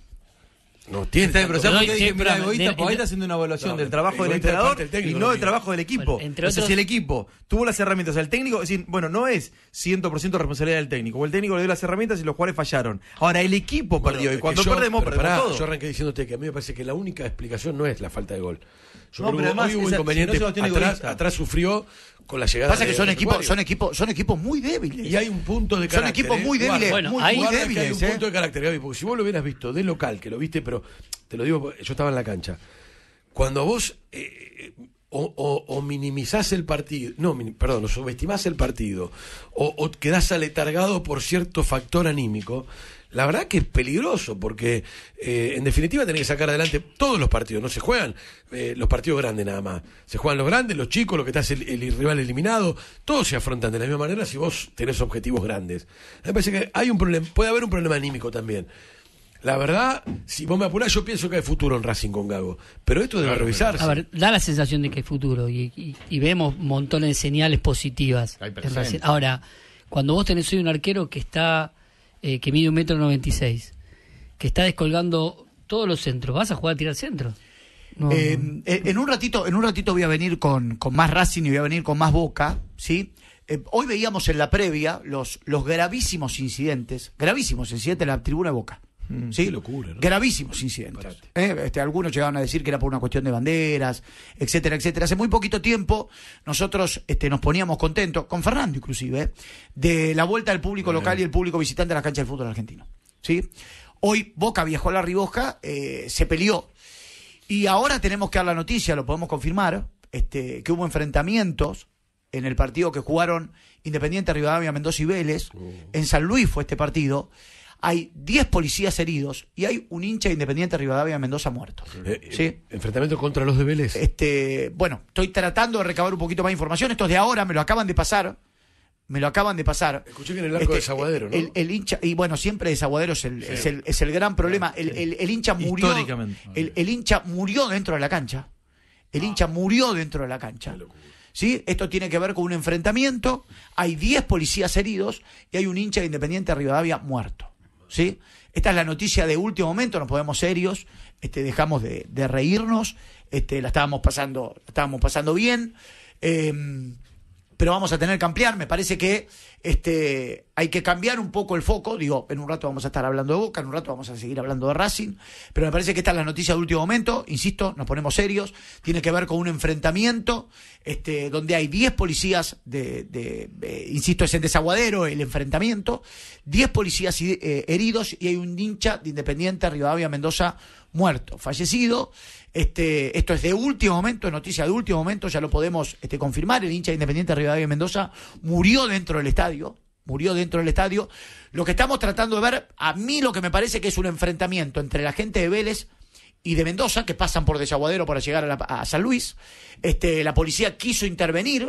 no tiene. Está bien, pero tanto- ¿sabes por Pero qué hoy- dije sí, mirada pero- egoísta? de- Porque ahí de- está haciendo una evaluación No, del trabajo del egoísta de entrenador parte del técnico y no también. del trabajo del equipo. Bueno, entre o sea, otros- si el equipo tuvo las herramientas, o sea, el técnico, es decir, bueno, no es cien por ciento responsabilidad del técnico, o el técnico le dio las herramientas y los jugadores fallaron. Ahora, el equipo Bueno, perdió, y es cuando que yo- perdemos, pero perdemos pará, todo. Yo arranqué diciéndote que a mí me parece que la única explicación no es la falta de gol. Yo No, creo pero que además hoy hubo esa- inconveniente. si no se lo tiene atrás, egoísta. atrás sufrió con la llegada Pasa que de- son de equipos, Acuario. son equipos, son equipos muy débiles. Y hay un punto de Son carácter. equipos ¿eh? muy débiles, Bueno, muy, ahí- muy Guarda que hay un débiles. ¿eh? punto de carácter, Gaby, porque si vos lo hubieras visto de local, que lo viste, pero te lo digo, yo estaba en la cancha. Cuando vos eh, o, o- o minimizás el partido, no, min- perdón, o subestimás el partido, o, o quedás aletargado por cierto factor anímico, la verdad que es peligroso, porque eh, en definitiva tenés que sacar adelante todos los partidos, no se juegan eh, los partidos grandes nada más, se juegan los grandes, los chicos, lo que estás el, el rival eliminado, todos se afrontan de la misma manera si vos tenés objetivos grandes. Me parece que hay un problema, puede haber un problema anímico también. La verdad, si vos me apurás, yo pienso que hay futuro en Racing con Gago, pero esto debe Claro, revisarse. A ver, da la sensación de que hay futuro y, y- y vemos montones de señales positivas. Hay en presente. Racing. Ahora, cuando vos tenés hoy un arquero que está eh, que mide un metro noventa y seis, que está descolgando todos los centros, ¿vas a jugar a tirar centro? No, Eh, no. eh, en un ratito, en un ratito voy a venir con, con más Racing y voy a venir con más Boca, ¿sí? Eh, hoy veíamos en la previa los, los gravísimos incidentes, gravísimos incidentes en la tribuna de Boca. ¿Sí? qué locura, ¿no? Gravísimos incidentes. ¿eh? Este, algunos llegaban a decir que era por una cuestión de banderas, etcétera, etcétera. Hace muy poquito tiempo nosotros este, nos poníamos contentos, con Fernando inclusive, ¿eh? de la vuelta del público local y el público visitante a la cancha del fútbol argentino. ¿Sí? Hoy Boca viajó a La Rioja, eh, se peleó. Y ahora tenemos que dar la noticia, lo podemos confirmar, este, que hubo enfrentamientos en el partido que jugaron Independiente, Rivadavia, Mendoza y Vélez. En San Luis fue este partido. Hay diez policías heridos y hay un hincha de Independiente, Rivadavia, Mendoza muerto. Eh, ¿Sí? eh, enfrentamiento contra los de Vélez. Este, bueno, estoy tratando de recabar un poquito más de información. Esto es de ahora, me lo acaban de pasar. Me lo acaban de pasar. Escuché que en el arco de Desaguadero, ¿no? El, el hincha, y bueno, siempre Desaguadero es el, es el, es el gran problema. El, el, el hincha murió. Históricamente. El, el hincha murió dentro de la cancha. El hincha murió dentro de la cancha. ¿Sí? Esto tiene que ver con un enfrentamiento. Hay diez policías heridos y hay un hincha de Independiente Rivadavia muerto. ¿Sí? Esta es la noticia de último momento, nos ponemos serios, este, dejamos de, de reírnos, este, la estábamos pasando, la estábamos pasando bien, eh, pero vamos a tener que ampliar. Me parece que este, hay que cambiar un poco el foco. Digo, en un rato vamos a estar hablando de Boca, en un rato vamos a seguir hablando de Racing, pero me parece que esta es la noticia de último momento. Insisto, nos ponemos serios. Tiene que ver con un enfrentamiento este, donde hay diez policías, de, de, de, insisto, es en Desaguadero el enfrentamiento, diez policías eh, heridos y hay un hincha de Independiente Rivadavia Mendoza muerto, fallecido. Este, esto es de último momento, noticia de último momento, ya lo podemos este, confirmar. El hincha de Independiente Rivadavia Mendoza murió dentro del estadio, murió dentro del estadio. Lo que estamos tratando de ver, a mí lo que me parece que es un enfrentamiento entre la gente de Vélez y de Mendoza, que pasan por Desaguadero para llegar a, la, a San Luis. Este, la policía quiso intervenir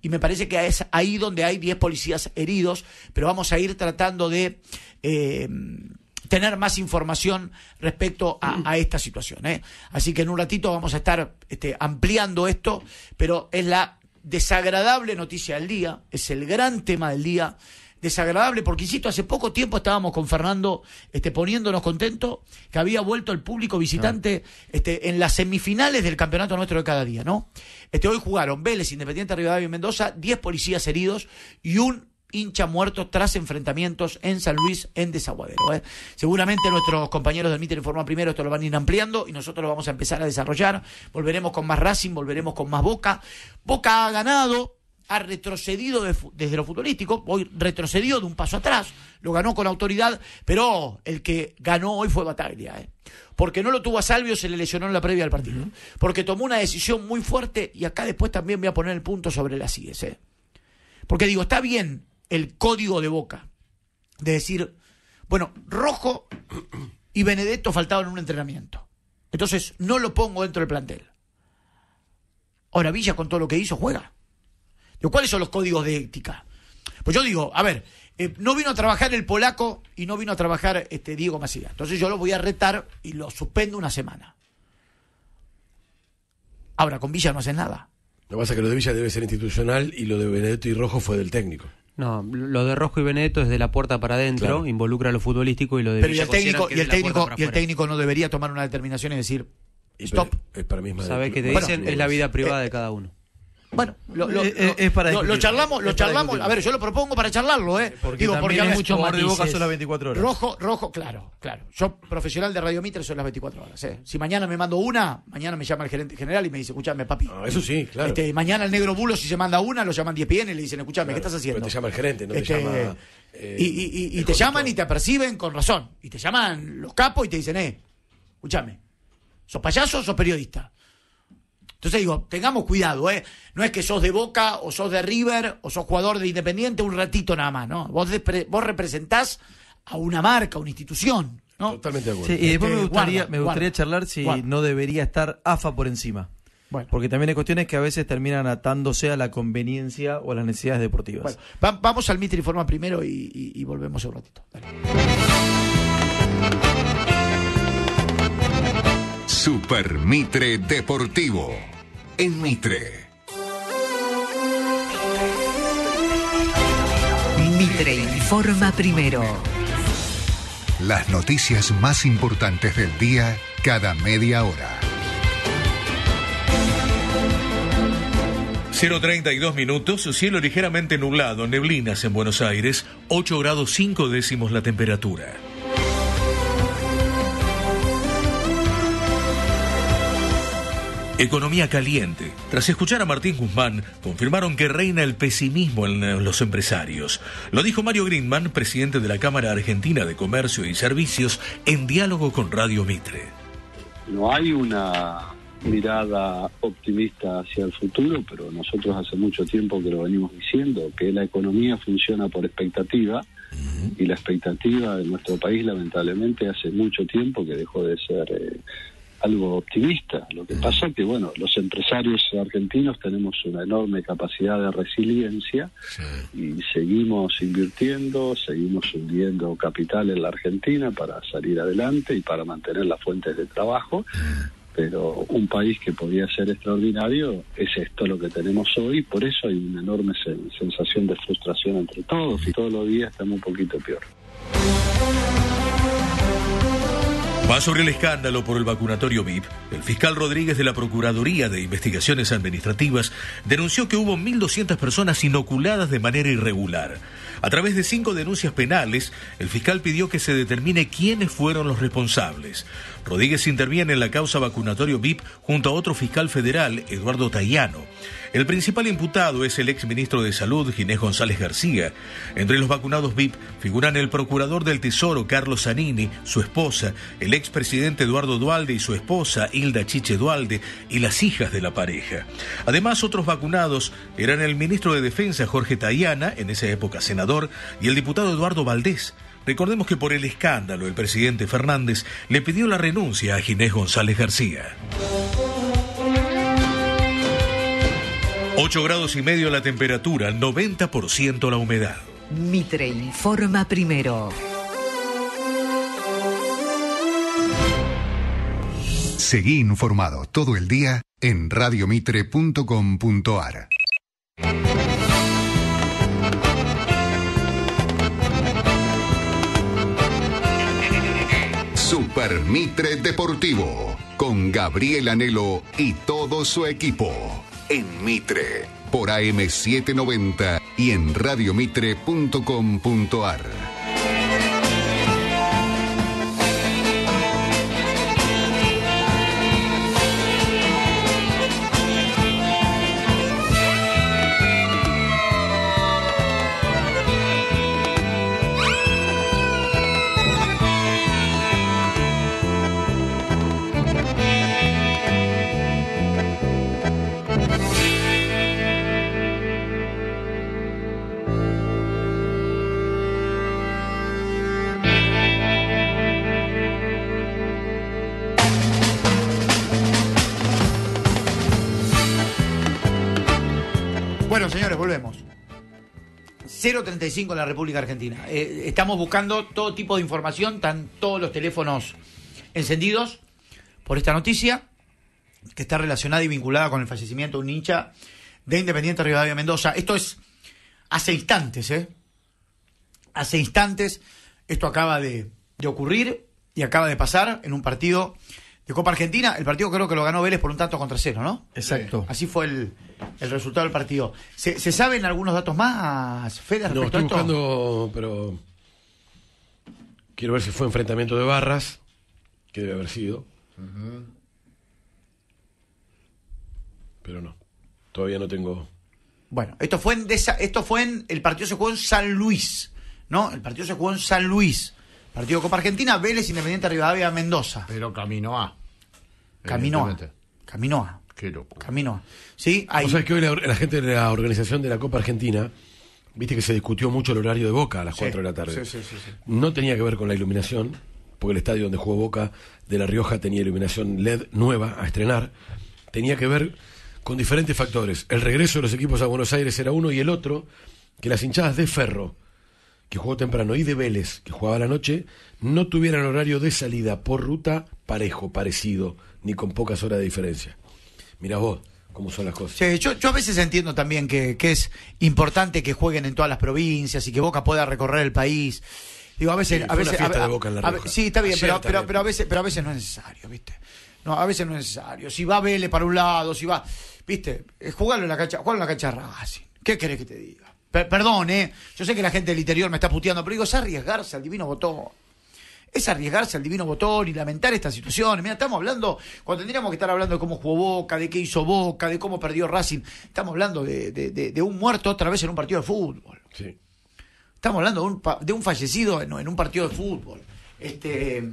y me parece que es ahí donde hay diez policías heridos, pero vamos a ir tratando de eh, tener más información respecto a, a esta situación, ¿eh? Así que en un ratito vamos a estar este, ampliando esto, pero es la desagradable noticia del día, es el gran tema del día. Desagradable porque, insisto, hace poco tiempo estábamos con Fernando este, poniéndonos contentos que había vuelto el público visitante este, en las semifinales del campeonato nuestro de cada día, ¿no? Este, hoy jugaron Vélez, Independiente, Rivadavia y Mendoza, diez policías heridos y un hincha muerto tras enfrentamientos en San Luis, en Desaguadero, ¿eh? Seguramente nuestros compañeros del Mitre Informa Primero esto lo van a ir ampliando y nosotros lo vamos a empezar a desarrollar. Volveremos con más Racing, volveremos con más Boca. Boca ha ganado, ha retrocedido de, desde lo futbolístico, hoy retrocedió de un paso atrás, lo ganó con autoridad, pero el que ganó hoy fue Bataglia, ¿eh? Porque no lo tuvo a Salvio, se le lesionó en la previa del partido, porque tomó una decisión muy fuerte, y acá después también voy a poner el punto sobre las I E S, ¿eh? Porque digo, está bien el código de Boca, de decir, bueno, Rojo y Benedetto faltaban en un entrenamiento, entonces no lo pongo dentro del plantel. Ahora Villa, con todo lo que hizo, juega. ¿Cuáles son los códigos de ética? Pues yo digo, a ver, eh, no vino a trabajar el polaco y no vino a trabajar este Diego Macías. Entonces yo lo voy a retar y lo suspendo una semana. Ahora, con Villa no hacen nada. Lo que pasa es que lo de Villa debe ser institucional y lo de Benedetto y Rojo fue del técnico. No, lo de Rojo y Benedetto es de la puerta para adentro, claro. Involucra lo futbolístico y lo de Pero Villa. Y el técnico, y el técnico, y el técnico no debería tomar una determinación y decir, stop. Es para mí más. Sabes que te bueno, dicen, es la vida privada eh, de cada uno. Bueno, lo, lo, es, lo, es para lo, lo charlamos, lo charlamos. A ver, yo lo propongo para charlarlo, ¿eh? Porque Digo, porque porque hay mucho más de Boca son las veinticuatro horas. Rojo, rojo, claro, claro. Yo, profesional de Radio Mitre, son las veinticuatro horas, ¿eh? Si mañana me mando una, mañana me llama el gerente general y me dice, escúchame, papi. No, eso sí, claro. Este, mañana el negro bulo, si se manda una, lo llaman diez P N y le dicen, escúchame, claro, ¿qué estás haciendo? Pero te llama el gerente, no este, te llama. Eh, y y, y, y te llaman y te aperciben con razón. Y te llaman los capos y te dicen, eh, escúchame, ¿sos payaso o sos periodista? Entonces digo, tengamos cuidado, ¿eh? No es que sos de Boca o sos de River o sos jugador de Independiente un ratito nada más, ¿no? Vos, de, vos representás a una marca, a una institución, ¿no? Totalmente de acuerdo. Sí, y después Este, me gustaría, guarda, me gustaría guarda, charlar si guarda. no debería estar A F A por encima. Bueno. Porque también hay cuestiones que a veces terminan atándose a la conveniencia o a las necesidades deportivas. Bueno, va, vamos al Mitre Informa primero y, y, y volvemos en un ratito. Dale. Super Mitre Deportivo. En Mitre. Mitre Informa Primero. Las noticias más importantes del día cada media hora. cero treinta y dos minutos, cielo ligeramente nublado, neblinas en Buenos Aires, ocho grados cinco décimos la temperatura. Economía caliente. Tras escuchar a Martín Guzmán, confirmaron que reina el pesimismo en los empresarios. Lo dijo Mario Grindman, presidente de la Cámara Argentina de Comercio y Servicios, en diálogo con Radio Mitre. No hay una mirada optimista hacia el futuro, pero nosotros hace mucho tiempo que lo venimos diciendo, que la economía funciona por expectativa, uh-huh. y la expectativa de nuestro país lamentablemente hace mucho tiempo que dejó de ser eh, algo optimista. Lo que pasa es que, bueno, los empresarios argentinos tenemos una enorme capacidad de resiliencia, sí. y seguimos invirtiendo, seguimos hundiendo capital en la Argentina para salir adelante y para mantener las fuentes de trabajo, pero un país que podía ser extraordinario es esto lo que tenemos hoy, por eso hay una enorme sen- sensación de frustración entre todos y todos los días estamos un poquito peor. Más sobre el escándalo por el vacunatorio V I P, el fiscal Rodríguez de la Procuraduría de Investigaciones Administrativas denunció que hubo mil doscientas personas inoculadas de manera irregular. A través de cinco denuncias penales, el fiscal pidió que se determine quiénes fueron los responsables. Rodríguez interviene en la causa vacunatorio V I P junto a otro fiscal federal, Eduardo Tayano. El principal imputado es el exministro de Salud, Ginés González García. Entre los vacunados V I P figuran el procurador del Tesoro, Carlos Zanini, su esposa, el expresidente Eduardo Duhalde y su esposa, Hilda Chiche Duhalde, y las hijas de la pareja. Además, otros vacunados eran el ministro de Defensa, Jorge Tayana, en esa época senador, y el diputado Eduardo Valdés. Recordemos que por el escándalo, el presidente Fernández le pidió la renuncia a Ginés González García. ocho grados y medio la temperatura, noventa por ciento la humedad. Mitre informa primero. Seguí informado todo el día en radio mitre punto com punto ar. Super Mitre Deportivo con Gabriel Anhelo y todo su equipo en Mitre por A M setecientos noventa y en radio mitre punto com punto ar. Bueno, señores, volvemos. cero treinta y cinco en la República Argentina. Eh, estamos buscando todo tipo de información, están todos los teléfonos encendidos por esta noticia, que está relacionada y vinculada con el fallecimiento de un hincha de Independiente Rivadavia Mendoza. Esto es hace instantes, ¿eh? Hace instantes esto acaba de, de ocurrir y acaba de pasar en un partido de Copa Argentina. El partido creo que lo ganó Vélez por un tanto contra cero, ¿no? Exacto. Así fue el, el resultado del partido. ¿Se, ¿Se saben algunos datos más, Fede, respecto No, estoy a esto? buscando, pero quiero ver si fue enfrentamiento de barras, que debe haber sido. Uh-huh. Pero no, todavía no tengo. Bueno, esto fue en desa, esto fue en el partido se jugó en San Luis, ¿no? El partido se jugó en San Luis. Partido de Copa Argentina, Vélez Independiente Rivadavia Mendoza. Pero camino A. Camino A. Evidentemente. Camino A. Qué loco. Camino A. Sí, ahí. Vos sabés que hoy la, la gente de la organización de la Copa Argentina, viste que se discutió mucho el horario de Boca a las Sí, cuatro de la tarde. sí, sí, sí, sí. No tenía que ver con la iluminación, porque el estadio donde jugó Boca de La Rioja tenía iluminación L E D nueva a estrenar. Tenía que ver con diferentes factores. El regreso de los equipos a Buenos Aires era uno, y el otro, que las hinchadas de Ferro, que jugó temprano, y de Vélez, que jugaba a la noche, no tuvieran horario de salida por ruta parejo, parecido, ni con pocas horas de diferencia. Mirá vos cómo son las cosas. Sí, yo, yo a veces entiendo también que, que es importante que jueguen en todas las provincias y que Boca pueda recorrer el país. Digo, a veces, Sí, a fue veces, una fiesta a- de Boca en La a- Rioja. sí, está bien, Ayer pero, pero, también. pero a veces, pero a veces no es necesario, ¿viste? No, a veces no es necesario. Si va Vélez para un lado, si va, ¿viste? Eh, Jugarlo en la cancha, jugarlo en la cancha de Racing. ¿Qué querés que te diga? Per- perdón, eh. Yo sé que la gente del interior me está puteando, pero digo, es arriesgarse al divino botón. Es arriesgarse al divino botón y lamentar estas situaciones. Mira, estamos hablando, cuando tendríamos que estar hablando de cómo jugó Boca, de qué hizo Boca, de cómo perdió Racing, estamos hablando de, de, de, de un muerto otra vez en un partido de fútbol. Sí. Estamos hablando de un, pa- de un fallecido en, en un partido de fútbol. Este,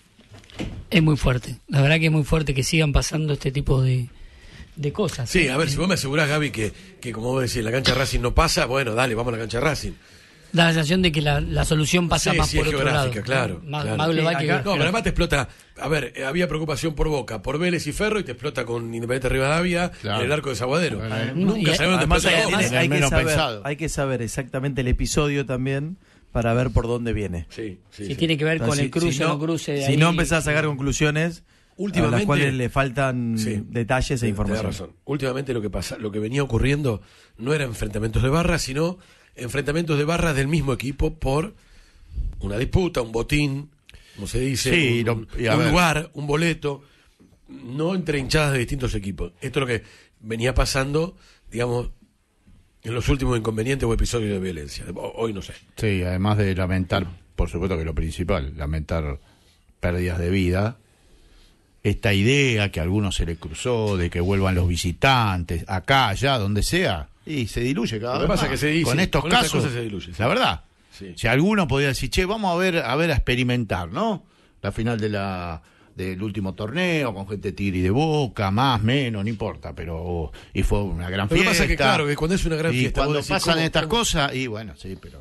Es muy fuerte. La verdad que es muy fuerte que sigan pasando este tipo de, de cosas. Sí, a ver, si vos me asegurás, Gaby, que, que como vos decís, la cancha de Racing no pasa, bueno, dale, vamos a la cancha de Racing. Da la sensación de que la, la solución pasa Sí, más sí, por es otro lado. geográfica, claro, Más, claro. más global Sí, que... acá- No, pero además te explota. A ver, eh, había preocupación por Boca, por Vélez y Ferro, y te explota con Independiente Rivadavia Claro. en el arco de Zaguadero. Claro. Nunca Y- sabemos dónde Además, explota hay, Boca. hay- el hay que menos saber, pensado. hay que saber exactamente el episodio también para ver por dónde viene. Sí, sí, Si sí. tiene que ver con Entonces, el cruce si o no cruce. de Si ahí, no empezás a sacar conclusiones, Últimamente- a las cuales le faltan Sí. detalles e Tenés información. razón. Últimamente lo que pasa, lo que venía ocurriendo no eran enfrentamientos de barras, sino enfrentamientos de barras del mismo equipo por una disputa, un botín, como se dice, Sí, un, lo- y a un ver. lugar, un boleto, no entre hinchadas de distintos equipos. Esto es lo que venía pasando, digamos, en los últimos inconvenientes o episodios de violencia. O- Hoy no sé. Sí, además de lamentar, por supuesto que lo principal, lamentar pérdidas de vida, esta idea que a algunos se le cruzó de que vuelvan los visitantes, acá, allá, donde sea, y se diluye cada Lo que vez pasa más. es que se dice, con estos con estas casos, cosas se diluye, sí. la verdad. Sí. Si alguno podía decir, che, vamos a ver, a ver, a experimentar, ¿no? La final de la del último torneo, con gente de Tigre y de Boca, más, menos, no importa, pero y fue una gran Lo que fiesta. pasa es que, claro, que cuando es una gran y fiesta, vos cuando decís, pasan ¿cómo- estas cómo? cosas, y bueno, sí, pero a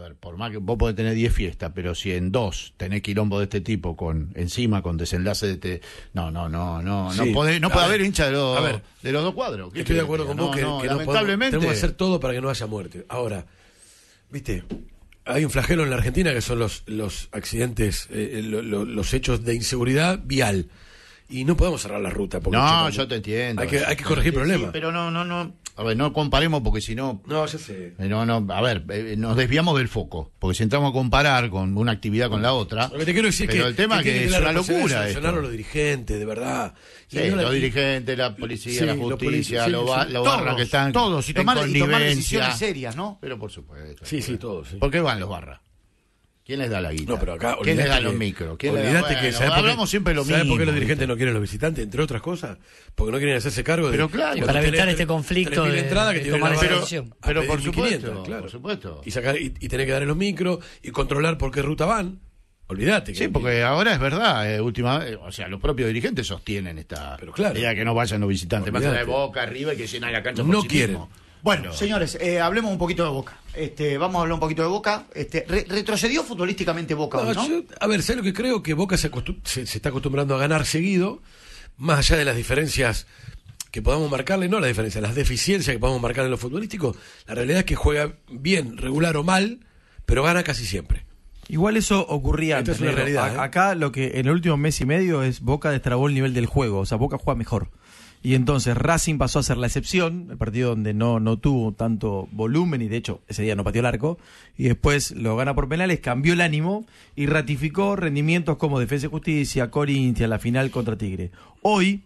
ver, por más que vos podés tener diez fiestas, pero si en dos tenés quilombo de este tipo con encima con desenlace de este, no, no, no, no, Sí, no puede, no a puede ver, haber hincha de los, a ver, de los dos cuadros. Estoy de acuerdo con no, vos que, no, que no lamentablemente podemos, tenemos que hacer todo para que no haya muerte. Ahora, viste, hay un flagelo en la Argentina que son los los accidentes, eh, lo, lo, los hechos de inseguridad vial. Y no podemos cerrar la ruta. Porque No, che, yo te entiendo. Hay que, hay que corregir Sí, problemas. pero no, no, no. A ver, no comparemos porque si no. No, ya sé. No, no, a ver, eh, nos desviamos del foco. Porque si entramos a comparar con una actividad con la otra. Lo que te quiero decir pero que, el tema es que, que es la una responsabilidad locura. de sancionar esto. a los dirigentes, de verdad. Sí, Y no la- los dirigentes, la policía, Sí, la los justicia, polici- los sí, ba- sí, los todos, barras que están. todos, y en tomar- y tomar connivencia. decisiones serias, ¿no? Pero por supuesto. Sí, sí, todos. Sí. ¿Por qué van los barras? ¿Quién les da la guita? No, pero acá ¿Quién les da olvidate los que- micros? ¿Quién les da- olvidate bueno, que ¿sabés por qué- hablamos siempre lo ¿sabés mismo. por qué los ¿viste? dirigentes no quieren los visitantes? Entre otras cosas, porque no quieren hacerse cargo de. Pero claro. cuando Para tenés evitar tre- este conflicto tres mil de- entradas que de tienen tomar la esa barra decisión. a Pero pedir por mil quinientos, supuesto, claro. por supuesto. Y, sacar, y, y tener que dar en los micros y controlar por qué ruta van. Olvídate. Sí, que- porque ahora es verdad, eh, última, eh, o sea, los propios dirigentes sostienen esta Pero claro. idea que no vayan los visitantes, más allá de Olvídate. Boca, arriba y que llenan la cancha por No sí quieren. mismo. Bueno, señores, eh, hablemos un poquito de Boca. Este, vamos a hablar un poquito de Boca. Este, re- retrocedió futbolísticamente Boca, No, hoy, ¿no? yo- a ver, ¿sabes lo que creo? Que Boca se, acostum- se, se está acostumbrando a ganar seguido, más allá de las diferencias que podamos marcarle, no las diferencias, las deficiencias que podamos marcar en lo futbolístico. La realidad es que juega bien, regular o mal, pero gana casi siempre. Igual eso ocurría Esta antes. es una negro. realidad, A- ¿eh? Acá lo que en el último mes y medio es Boca destrabó el nivel del juego. O sea, Boca juega mejor. Y entonces Racing pasó a ser la excepción, el partido donde no, no tuvo tanto volumen y de hecho ese día no pateó el arco. Y después lo gana por penales, cambió el ánimo y ratificó rendimientos como Defensa y Justicia, Corinthians, la final contra Tigre. Hoy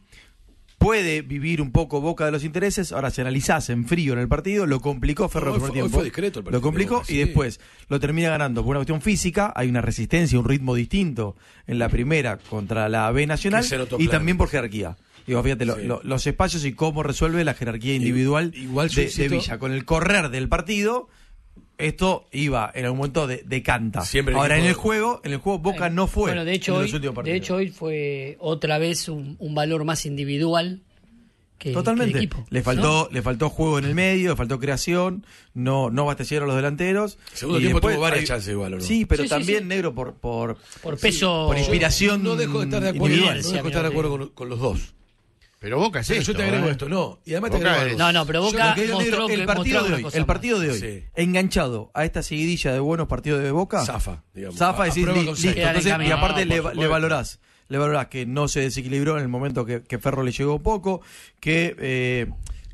puede vivir un poco Boca de los intereses. Ahora, si analizás en frío en el partido, lo complicó Ferro No, el hoy primer fue- hoy tiempo. fue discreto el partido Lo complicó de Boca, y sí. después lo termina ganando por una cuestión física. Hay una resistencia, un ritmo distinto en la primera contra la B Nacional Que se notó y claro. también por jerarquía. Digo, fíjate, lo- Sí. lo- los espacios y cómo resuelve la jerarquía individual igual yo de, de insisto- Villa. Con el correr del partido, esto iba en algún momento de, de canta. Siempre el Ahora, en el equipo- juego, en el juego Boca no fue Bueno, de hecho, en hoy, los últimos de partidos. hecho hoy fue otra vez un, un valor más individual que, Totalmente. que de equipo. le faltó, ¿no? le faltó juego en el medio, le faltó creación, no, no abastecieron los delanteros. Segundo Y tiempo después tuvo varias hay- chances igual, ¿o no? Sí, pero Sí, sí, también sí. negro por por, Por peso. por inspiración. No dejo de estar de acuerdo, no individual. dejo de estar de acuerdo con, con los dos. Pero Boca es Pero esto, yo te agrego ¿eh? esto, no. Y además te Boca agrego es- algo. No, no, pero Yo Boca lo que- Negro, mostró el que- partido mostró de una hoy, cosa el más. partido de hoy, Sí. enganchado a esta seguidilla de buenos partidos de Boca, Zafa, digamos. Zafa, A- decís, aprueba li- concepto. listo. Queda en Entonces, camino. y aparte No, le, por le supuesto. valorás, le valorás que no se desequilibró en el momento que, que Ferro le llegó poco, que eh,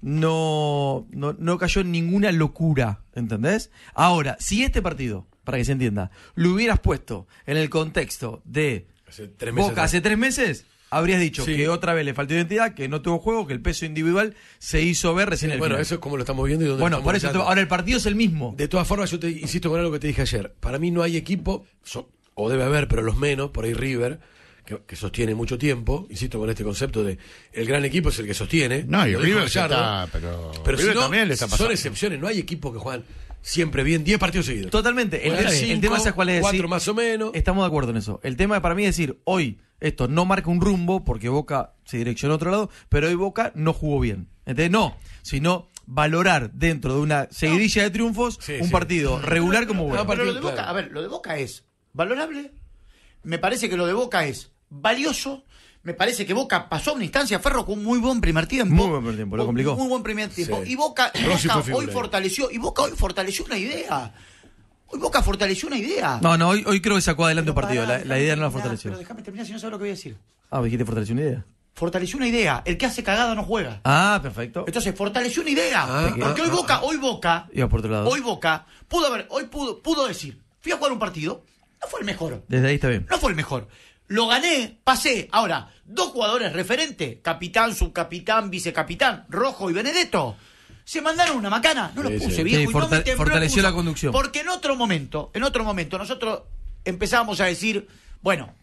no, no, no cayó en ninguna locura, ¿entendés? Ahora, si este partido, para que se entienda, lo hubieras puesto en el contexto de Hace tres meses Boca atrás. hace tres meses, habrías dicho Sí. que otra vez le faltó identidad, que no tuvo juego, que el peso individual se hizo ver recién en el Bueno, final. eso es como lo estamos viendo y donde Bueno, lo por estamos eso, marcando. ahora el partido es el mismo. De todas formas, yo te insisto con algo que te dije ayer. Para mí no hay equipo, so- o debe haber, pero los menos, por ahí River, que, que sostiene mucho tiempo. Insisto con este concepto de el gran equipo es el que sostiene. No, y Lo dijo River ya Gallardo. está, pero, Pero si River no, también le está son pasando. excepciones. No hay equipos que juegan siempre bien diez partidos seguidos. Totalmente. El, Juegan el cinco, tema es cuál es cuatro decir, más o menos. Estamos de acuerdo en eso. El tema para mí es decir, hoy esto no marca un rumbo porque Boca se direccionó a otro lado, pero hoy Boca no jugó bien. Entonces, no, sino valorar dentro de una seguidilla de triunfos Sí, un sí. partido regular como bueno. No, pero lo de claro. Boca, a ver, lo de Boca es valorable. Me parece que lo de Boca es valioso. Me parece que Boca pasó a una instancia Ferro con un muy buen primer tiempo. Muy buen primer tiempo, lo Con complicó. Muy buen primer tiempo. Sí. Y Boca, y Rossi Boca fue figura hoy ahí. fortaleció, y Boca hoy fortaleció una idea. Hoy Boca fortaleció una idea. No, no, hoy, hoy creo que sacó adelante un Pero partido. pará, La, la déjame idea no la terminar, fortaleció. Pero déjame terminar si no sabes lo que voy a decir. Ah, dijiste fortaleció una idea. Fortaleció una idea. El que hace cagada no juega. Ah, perfecto. Entonces, fortaleció una idea. Ah, porque ah, hoy ah, Boca, ah. hoy Boca, Iba por otro lado. hoy Boca, pudo haber, hoy pudo, pudo decir, fui a jugar un partido, no fue el mejor. Desde ahí está bien. No fue el mejor. Lo gané, pasé. Ahora, dos jugadores referentes, capitán, subcapitán, vicecapitán, Rojo y Benedetto, se mandaron una macana. No lo Sí, puse, sí. viejo. Sí, y no forta- me tembló el fortaleció pulso. la conducción. Porque en otro momento, en otro momento, nosotros empezamos a decir, bueno,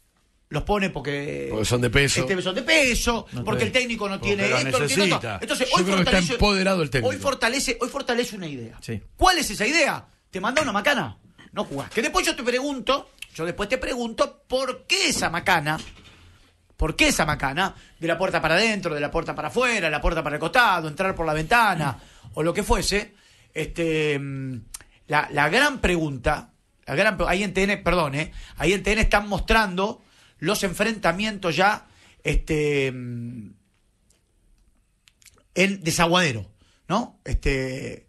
los pone porque, Porque son de peso. Este, son de peso, No porque está el técnico no Porque tiene lo esto, no tiene necesita. otro. Entonces, Yo hoy creo que está fortalece, empoderado el técnico. Hoy fortalece, hoy fortalece una idea. Sí. ¿Cuál es esa idea? Te manda una macana, no jugás. Que después yo te pregunto, yo después te pregunto, ¿por qué esa macana? ¿Por qué esa macana? De la puerta para adentro, de la puerta para afuera, de la puerta para el costado, entrar por la ventana, o lo que fuese. Este, mm, la, la gran pregunta, la gran, ahí en T N, perdón, eh, ahí en T N están mostrando los enfrentamientos ya este, en Desaguadero, ¿no? Este,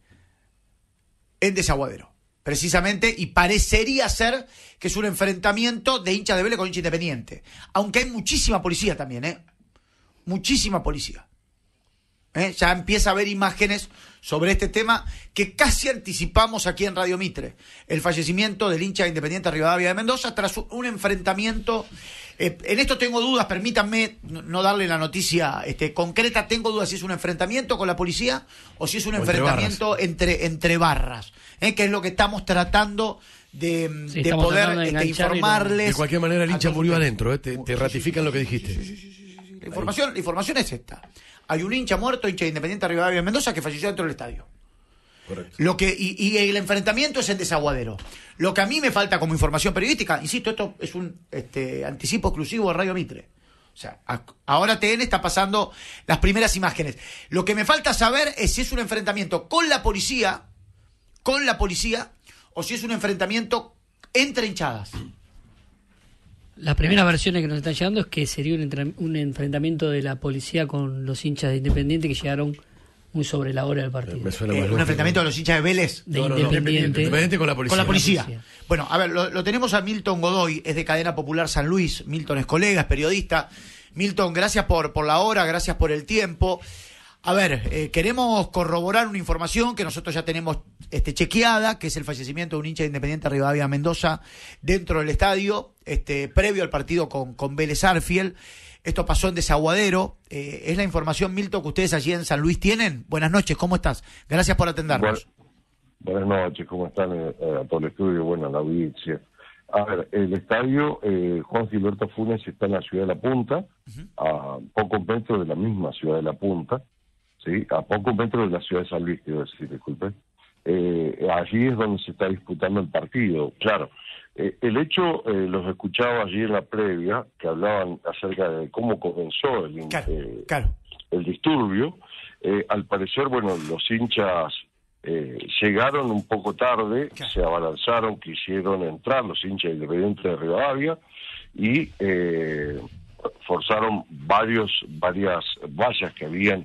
en Desaguadero, precisamente, y parecería ser que es un enfrentamiento de hinchas de Vélez con hincha Independiente, aunque hay muchísima policía también, ¿eh? Muchísima policía. ¿Eh? Ya empieza a haber imágenes sobre este tema que casi anticipamos aquí en Radio Mitre, el fallecimiento del hincha Independiente Rivadavia de Mendoza tras un enfrentamiento. Eh, en esto tengo dudas, permítanme no darle la noticia este, concreta, tengo dudas si es un enfrentamiento con la policía o si es un o enfrentamiento entre, entre barras, ¿eh? Que es lo que estamos tratando de, sí, de poder de este, informarles. De cualquier manera el hincha murió adentro, ¿eh? te, te ratifican lo que dijiste. Sí, sí, sí, sí, sí. La información, la información es esta. Hay un hincha muerto, hincha de Independiente Rivadavia de Mendoza, que falleció dentro del estadio. Correcto. Lo que, y, y el enfrentamiento es en Desaguadero. Lo que a mí me falta como información periodística, insisto, esto es un este, anticipo exclusivo de Radio Mitre. O sea, a, ahora T N está pasando las primeras imágenes. Lo que me falta saber es si es un enfrentamiento con la policía, con la policía, o si es un enfrentamiento entre hinchadas. Las primeras versiones que nos están llegando es que sería un, entre, un enfrentamiento de la policía con los hinchas de Independiente que llegaron muy sobre la hora del partido. Eh, un enfrentamiento de los hinchas de Vélez. De no, no, Independiente. No, Independiente con la policía. Con la policía. Bueno, a ver, lo, lo tenemos a Milton Godoy, es de Cadena Popular San Luis. Milton es colega, es periodista. Milton, gracias por, por la hora, gracias por el tiempo. A ver, eh, queremos corroborar una información que nosotros ya tenemos este, chequeada, que es el fallecimiento de un hincha de Independiente Rivadavia Mendoza dentro del estadio, este, previo al partido con, con Vélez Arfiel. Esto pasó en Desaguadero. Eh, es la información, Milton, que ustedes allí en San Luis tienen. Buenas noches, ¿cómo estás? Gracias por atendernos. Buenas, buenas noches, ¿cómo están eh, a todo el estudio? Bueno, a la audiencia. A ver, el estadio eh, Juan Gilberto Funes está en la ciudad de La Punta, uh-huh. a pocos metros de la misma ciudad de La Punta. Sí, a pocos metros de la ciudad de San Luis, quiero decir, disculpe. Eh, allí es donde se está disputando el partido. Claro, eh, el hecho, eh, los escuchaba allí en la previa, que hablaban acerca de cómo comenzó el, claro, eh, claro. el disturbio. Eh, al parecer, bueno, los hinchas eh, llegaron un poco tarde, claro. se abalanzaron, quisieron entrar los hinchas Independientes de Rivadavia y eh, forzaron varios varias vallas que habían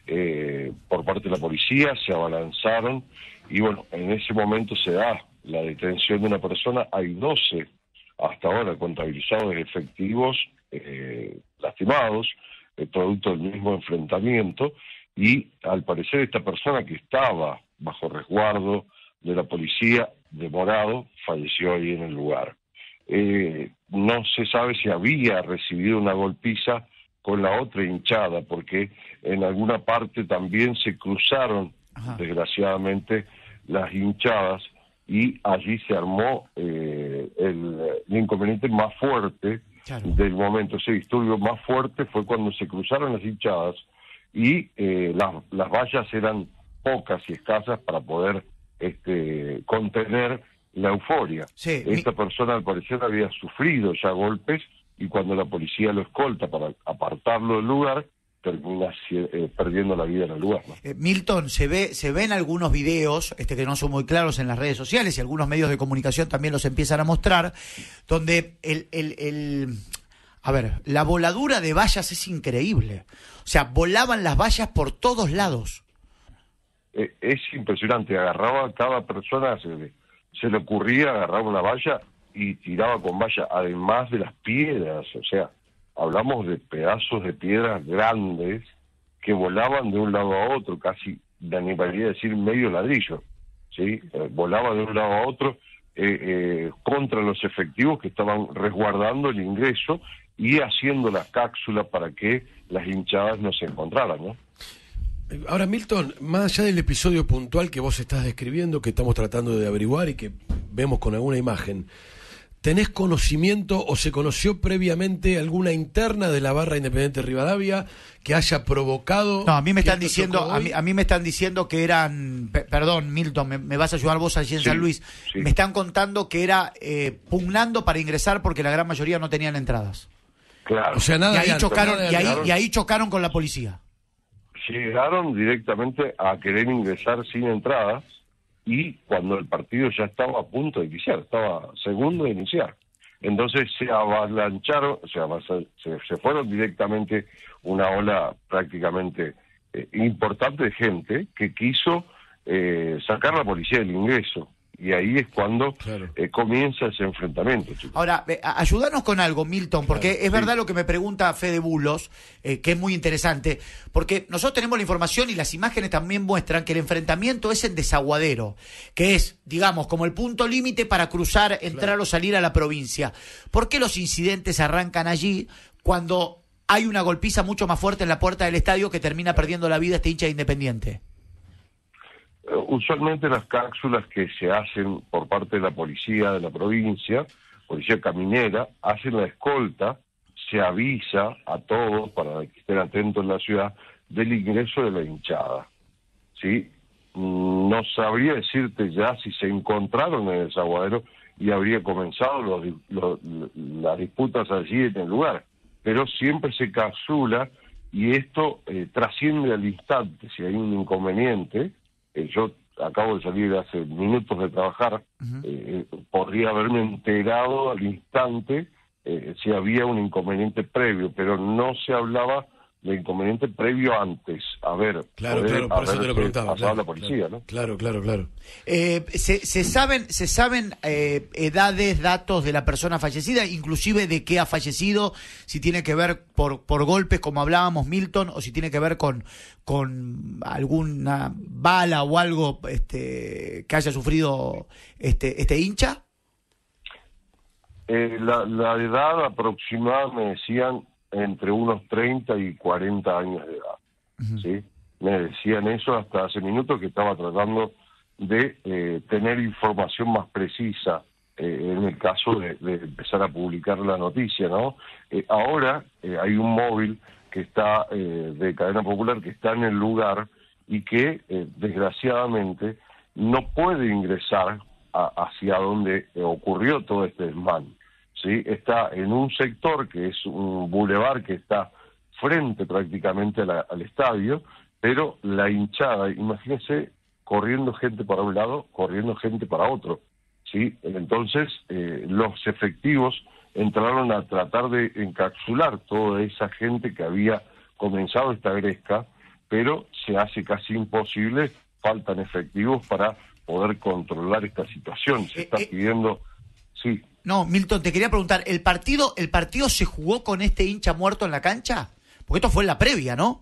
eh, por parte de la policía, se abalanzaron y bueno, en ese momento se da la detención de una persona. Hay doce hasta ahora contabilizados efectivos eh, lastimados, eh, producto del mismo enfrentamiento, y al parecer esta persona que estaba bajo resguardo de la policía demorado falleció ahí en el lugar. Eh, no se sabe si había recibido una golpiza con la otra hinchada, porque en alguna parte también se cruzaron, Ajá. desgraciadamente, las hinchadas, y allí se armó eh, el, el inconveniente más fuerte claro. del momento. Ese disturbio más fuerte fue cuando se cruzaron las hinchadas y eh, las, las vallas eran pocas y escasas para poder este, contener la euforia. Sí, Esta mi... persona al parecer había sufrido ya golpes y cuando la policía lo escolta para apartarlo del lugar, termina eh, perdiendo la vida en el lugar, ¿no? Eh, Milton, se ve se ven algunos videos este, que no son muy claros en las redes sociales y algunos medios de comunicación también los empiezan a mostrar, donde el, el, el a ver, la voladura de vallas es increíble. O sea, volaban las vallas por todos lados. Eh, es impresionante, agarraba a cada persona, se le, se le ocurría, agarraba una valla y tiraba con valla, además de las piedras, o sea, hablamos de pedazos de piedras grandes que volaban de un lado a otro, casi, me animaría a decir, medio ladrillo, ¿sí? Eh, volaba de un lado a otro eh, eh, contra los efectivos que estaban resguardando el ingreso y haciendo la cápsula para que las hinchadas no se encontraran, ¿no? Ahora, Milton, más allá del episodio puntual que vos estás describiendo, que estamos tratando de averiguar y que vemos con alguna imagen, ¿tenés conocimiento o se conoció previamente alguna interna de la barra Independiente Rivadavia que haya provocado? No, a mí me están diciendo, a mí, a mí me están diciendo que eran, pe- perdón, Milton, me, me vas a ayudar vos allí en Sí, San Luis. sí. Me están contando que era eh, pugnando para ingresar porque la gran mayoría no tenían entradas. Claro. O sea, nada y ahí de alto, chocaron, nada de y ahí, alto. y ahí chocaron con la policía. Llegaron directamente a querer ingresar sin entrada y cuando el partido ya estaba a punto de iniciar, estaba segundo de iniciar. Entonces se avalancharon, o sea, se, se fueron directamente una ola prácticamente eh, importante de gente que quiso eh, sacar a la policía del ingreso. Y ahí es cuando claro. eh, comienza ese enfrentamiento, chicos. Ahora, eh, ayúdanos con algo, Milton, porque claro, es sí. verdad lo que me pregunta Fede Bulos, eh, que es muy interesante, porque nosotros tenemos la información y las imágenes también muestran que el enfrentamiento es en Desaguadero, que es, digamos, como el punto límite para cruzar, entrar claro. o salir a la provincia. ¿Por qué los incidentes arrancan allí cuando hay una golpiza mucho más fuerte en la puerta del estadio que termina perdiendo la vida este hincha de Independiente? Usualmente las cápsulas que se hacen por parte de la policía de la provincia, policía caminera, hacen la escolta, se avisa a todos para que estén atentos en la ciudad del ingreso de la hinchada. ¿Sí? No sabría decirte ya si se encontraron en el Desaguadero y habría comenzado los, los, las disputas allí en el lugar, pero siempre se capsula y esto eh, trasciende al instante. Si hay un inconveniente, Eh, yo acabo de salir hace minutos de trabajar, uh-huh. eh, podría haberme enterado al instante eh, si había un inconveniente previo, pero no se hablaba de inconveniente previo antes. A ver, claro, claro, por eso te lo preguntaba. Pasaba claro, la policía, claro, ¿no? Claro, claro, claro. Eh, se, se saben, se saben eh, edades, datos de la persona fallecida, inclusive de qué ha fallecido, si tiene que ver por por golpes, como hablábamos, Milton, o si tiene que ver con con alguna bala o algo este, que haya sufrido este este hincha. Eh, la, la edad aproximada me decían entre unos treinta y cuarenta años de edad. Uh-huh. ¿Sí? Me decían eso hasta hace minutos, que estaba tratando de eh, tener información más precisa eh, en el caso de, de empezar a publicar la noticia, ¿no? Eh, ahora eh, hay un móvil que está eh, de Cadena Popular que está en el lugar y que eh, desgraciadamente no puede ingresar a, hacia donde eh, ocurrió todo este desmán. ¿Sí? Está en un sector que es un bulevar que está frente prácticamente a la, al estadio, pero la hinchada, imagínense, corriendo gente para un lado, corriendo gente para otro, ¿sí? Entonces eh, los efectivos entraron a tratar de encapsular toda esa gente que había comenzado esta gresca, pero se hace casi imposible, faltan efectivos para poder controlar esta situación. Se está pidiendo, sí. No, Milton, te quería preguntar, ¿el partido el partido se jugó con este hincha muerto en la cancha? Porque esto fue en la previa, ¿no?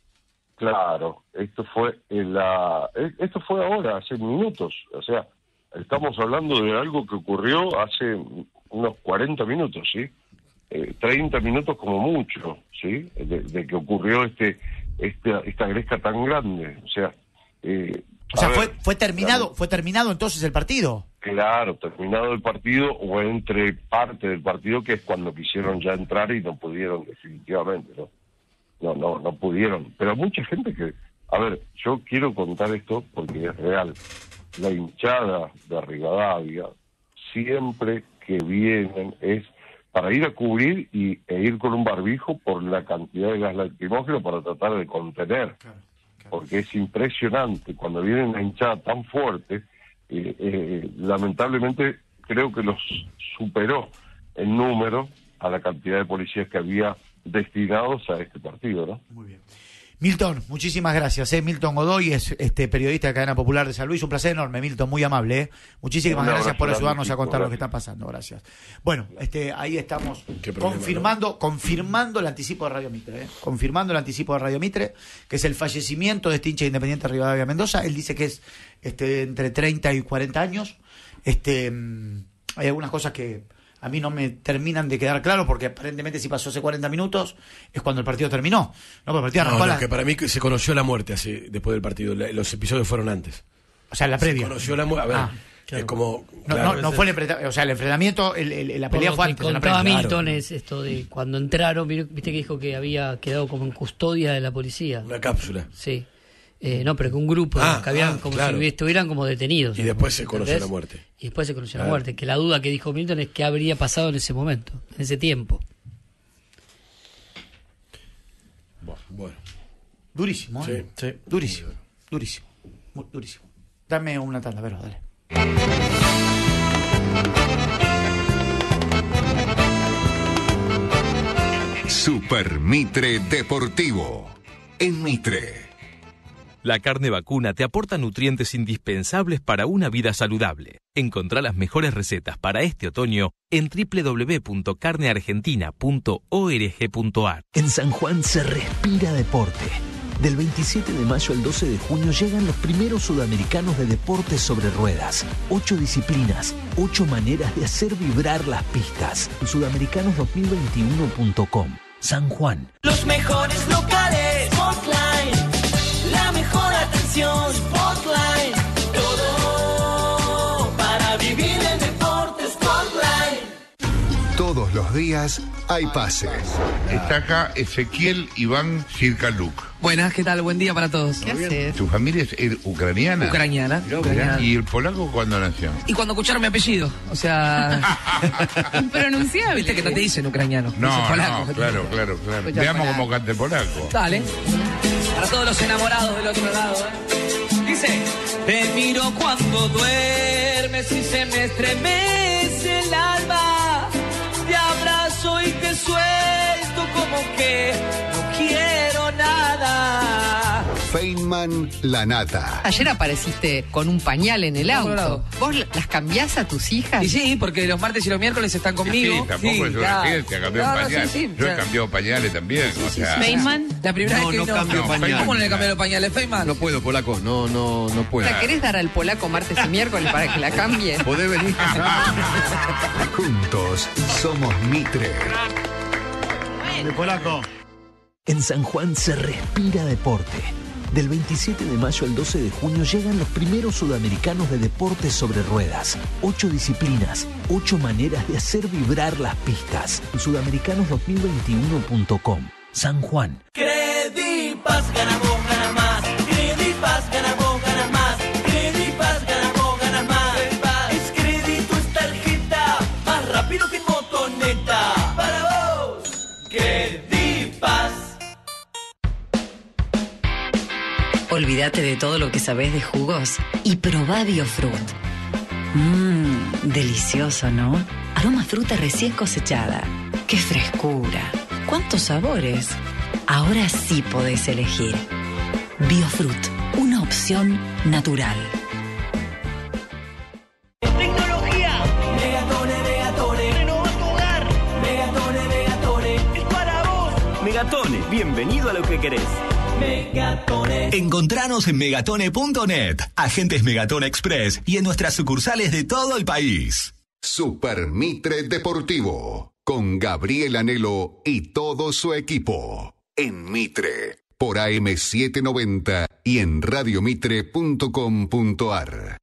Claro, esto fue en la esto fue ahora, hace minutos, o sea, estamos hablando de algo que ocurrió hace unos cuarenta minutos, ¿sí? Eh, treinta minutos como mucho, ¿sí? De, de que ocurrió este, este esta gresca tan grande, o sea... Eh, o sea, ver, fue fue terminado fue terminado entonces el partido. Claro, terminado el partido o entre parte del partido, que es cuando quisieron ya entrar y no pudieron definitivamente, ¿no? No, no, no pudieron. Pero mucha gente que... A ver, yo quiero contar esto porque es real. La hinchada de Rivadavia, siempre que vienen es para ir a cubrir y, e ir con un barbijo por la cantidad de gas lacrimógeno para tratar de contener. Claro, claro. Porque es impresionante. Cuando viene una hinchada tan fuerte, eh, eh, lamentablemente creo que los superó en número a la cantidad de policías que había destinados a este partido, ¿no? Muy bien. Milton, muchísimas gracias. ¿eh? Milton Godoy es este periodista de Cadena Popular de San Luis. Un placer enorme, Milton, muy amable. ¿eh? Muchísimas gracias por ayudarnos a contar lo que está pasando. Gracias. Bueno, este, ahí estamos confirmando, ¿no? confirmando el anticipo de Radio Mitre. ¿eh? Confirmando el anticipo de Radio Mitre, que es el fallecimiento de este hincha Independiente Rivadavia Mendoza. Él dice que es este, entre treinta y cuarenta años. Este, hay algunas cosas que a mí no me terminan de quedar claro, porque aparentemente si pasó hace cuarenta minutos es cuando el partido terminó. No, el partido no, arrancó no, la... que para mí se conoció la muerte así, después del partido. Los episodios fueron antes. O sea, en la previa. Se conoció la muerte. A ver, ah, claro. Es como... No, claro, no, no fue el enfrentamiento, o sea, el enfrentamiento, el, el, la pelea Por fue lo antes. que contaba Milton claro. es esto de cuando entraron, viste que dijo que había quedado como en custodia de la policía. Una cápsula. Sí. Eh, no, pero que un grupo, ah, que habían ah, como claro. si estuvieran como detenidos. Y después se conoció ¿entendés? la muerte. Y después se conoció claro. la muerte. Que la duda que dijo Milton es qué habría pasado en ese momento, en ese tiempo. Bueno. Durísimo, ¿eh? Sí, sí. Durísimo, durísimo, muy durísimo. Dame una tanda, Vero, dale. Super Mitre Deportivo. En Mitre. La carne vacuna te aporta nutrientes indispensables para una vida saludable. Encontrá las mejores recetas para este otoño en doble u doble u doble u punto carne argentina punto org punto a r. En San Juan se respira deporte. Del veintisiete de mayo al doce de junio llegan los primeros sudamericanos de deportes sobre ruedas. Ocho disciplinas, ocho maneras de hacer vibrar las pistas. sudamericanos dos mil veintiuno punto com. San Juan. Los mejores locales, Spotline. La mejor atención, Spotline. Todo para vivir el deporte, Spotline. Todos los días hay pases. Está acá Ezequiel Iván Circaluc. Buenas, ¿qué tal? Buen día para todos. ¿Qué haces? ¿Tu familia es er, ucraniana? Ucraniana, ucraniana. ¿Y el polaco cuándo nació? Y cuando escucharon mi apellido, o sea... Impronunciable. Viste que no te dicen ucraniano, No, dicen no, polaco. claro, claro, claro. Escucha, Veamos polaco. cómo canta el polaco. Dale. Para todos los enamorados del otro lado, ¿eh? Dice... Te miro cuando duermes y se me estremece el alma. Te abrazo y te suelto como que no quiero nada. Feynman La Nata. Ayer apareciste con un pañal en el Por auto. lado. ¿Vos las cambiás a tus hijas? Y sí, porque los martes y los miércoles están conmigo. Sí, tampoco Sí, es una claro. ciencia, cambió No, un no, pañal. sí, sí, Yo he claro. cambiado pañales también. O sea, Feynman. La primera No, vez que no vino- cambio No, pañales. ¿Cómo no le cambió los pañales, Feynman? No puedo, polaco, no, no, no puedo. ¿La querés dar al polaco martes y miércoles para que la cambie? ¿Podés venir? Juntos somos Mitre. De polaco. En San Juan se respira deporte. Del veintisiete de mayo al doce de junio llegan los primeros sudamericanos de deportes sobre ruedas. Ocho disciplinas, ocho maneras de hacer vibrar las pistas. sudamericanos dos mil veintiuno punto com. San Juan. Credipas, gana vos, gana más. Credipas, gana vos, gana más. Credipas, gana vos, gana más. Es crédito, es tarjeta, más rápido que en motoneta. Para vos, Credipas. Olvídate de todo lo que sabés de jugos y probá Biofruit. Mmm, delicioso, ¿no? Aroma a fruta recién cosechada. ¡Qué frescura! ¿Cuántos sabores? Ahora sí podés elegir. Biofruit, una opción natural. Tecnología. Megatone, Megatone. Renova tu hogar. Megatone, Megatone. Es para vos. Megatone, bienvenido a lo que querés. Megatone. Encontranos en megatone punto net, agentes Megatone Express y en nuestras sucursales de todo el país. Super Mitre Deportivo. Con Gabriel Anhelo y todo su equipo. En Mitre. Por A M setecientos noventa y en radio mitre punto com punto a r.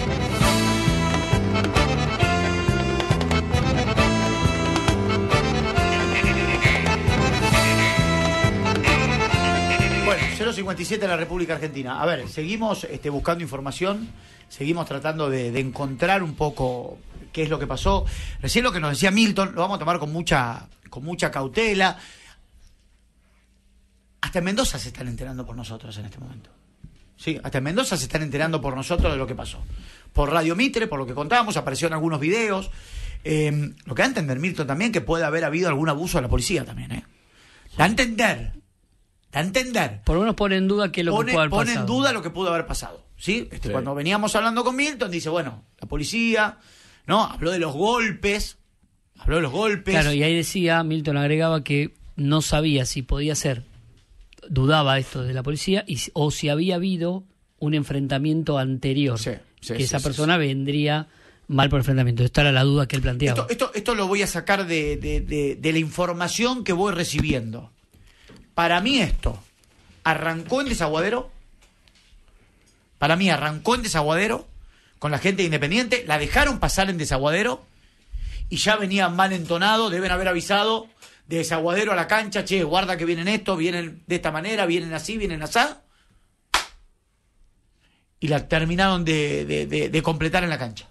Bueno, cero cincuenta y siete en la República Argentina. A ver, seguimos este, buscando información, seguimos tratando de, de encontrar un poco qué es lo que pasó. Recién lo que nos decía Milton, lo vamos a tomar con mucha, con mucha cautela. Hasta en Mendoza se están enterando por nosotros en este momento. Sí, hasta en Mendoza se están enterando por nosotros de lo que pasó. Por Radio Mitre, por lo que contábamos, aparecieron algunos videos. Eh, lo que da a entender Milton también que puede haber habido algún abuso de la policía también, ¿eh? Da a entender. Da a entender. Por lo menos pone en duda que lo Pone, que pudo haber pone pasado. en duda lo que pudo haber pasado. ¿Sí? Este, Sí. Cuando veníamos hablando con Milton, dice, bueno, la policía, ¿no? Habló de los golpes. Habló de los golpes. Claro, y ahí decía, Milton agregaba que no sabía si podía ser, dudaba esto de la policía, y, si- o si había habido un enfrentamiento anterior. sí, que sí, esa sí, persona vendría mal por enfrentamiento. Esta era la duda que él planteaba. Esto, esto, esto lo voy a sacar de, de, de, de la información que voy recibiendo. Para mí esto arrancó en Desaguadero. Para mí arrancó en Desaguadero con la gente de Independiente. La dejaron pasar en Desaguadero y ya venía mal entonado. Deben haber avisado de Desaguadero a la cancha. Che, guarda que vienen estos, vienen de esta manera, vienen así, vienen así. Y la terminaron de, de, de, de completar en la cancha.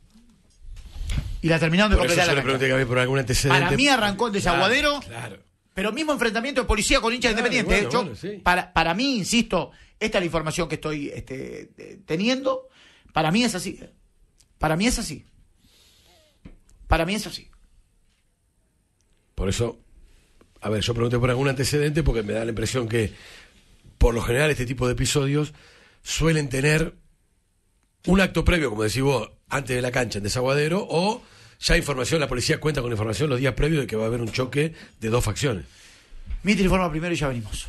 Y la terminaron de Por eso completar yo en le la pregunté cancha. a Gaby por algún antecedente. Para mí arrancó en Desaguadero. Claro, claro. Pero mismo enfrentamiento de policía con hinchas Claro, independientes. bueno, Yo, bueno, sí. para, para mí, insisto, esta es la información que estoy este, eh, teniendo. Para mí es así. Para mí es así. Para mí es así. Por eso, a ver, yo pregunté por algún antecedente porque me da la impresión que, por lo general, este tipo de episodios suelen tener un acto previo, como decís vos, antes de la cancha en Desaguadero, o ya información, la policía cuenta con información los días previos de que va a haber un choque de dos facciones. Mitre informa primero y ya venimos.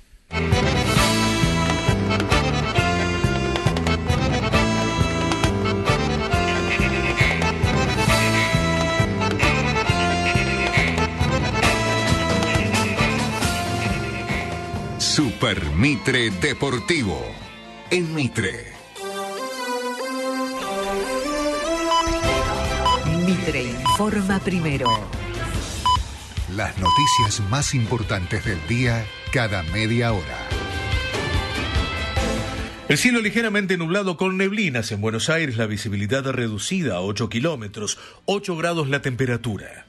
Super Mitre Deportivo. En Mitre. Mitre informa primero. Las noticias más importantes del día cada media hora. El cielo ligeramente nublado con neblinas en Buenos Aires, la visibilidad reducida a ocho kilómetros, ocho grados la temperatura.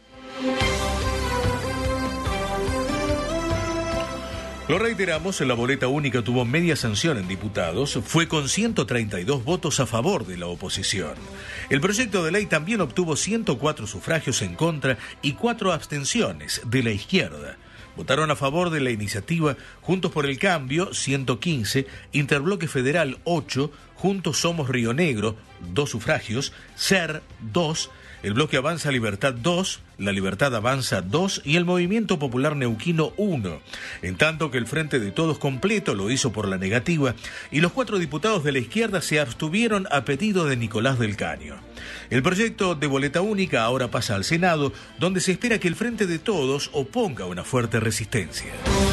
Lo reiteramos, la boleta única tuvo media sanción en diputados, fue con ciento treinta y dos votos a favor de la oposición. El proyecto de ley también obtuvo ciento cuatro sufragios en contra y cuatro abstenciones de la izquierda. Votaron a favor de la iniciativa Juntos por el Cambio, ciento quince, Interbloque Federal, ocho, Juntos Somos Río Negro, dos sufragios, C E R, dos, el Bloque Avanza Libertad, dos, La Libertad Avanza, dos y el Movimiento Popular Neuquino, uno. En tanto que el Frente de Todos completo lo hizo por la negativa y los cuatro diputados de la izquierda se abstuvieron a pedido de Nicolás del Caño. El proyecto de boleta única ahora pasa al Senado, donde se espera que el Frente de Todos oponga una fuerte resistencia.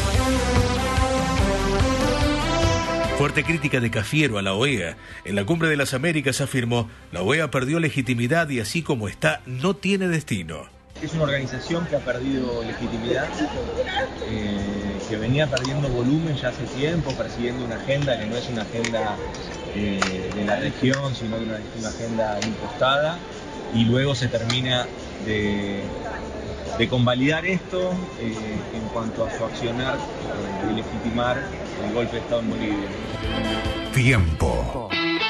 Fuerte crítica de Cafiero a la O E A. En la Cumbre de las Américas afirmó, la O E A perdió legitimidad y así como está, no tiene destino. Es una organización que ha perdido legitimidad, eh, que venía perdiendo volumen ya hace tiempo, persiguiendo una agenda que no es una agenda eh, de la región, sino una, una agenda impostada, y luego se termina de, de convalidar esto eh, en cuanto a su accionar eh, de legitimar el golpe de Estado en Bolivia. Tiempo.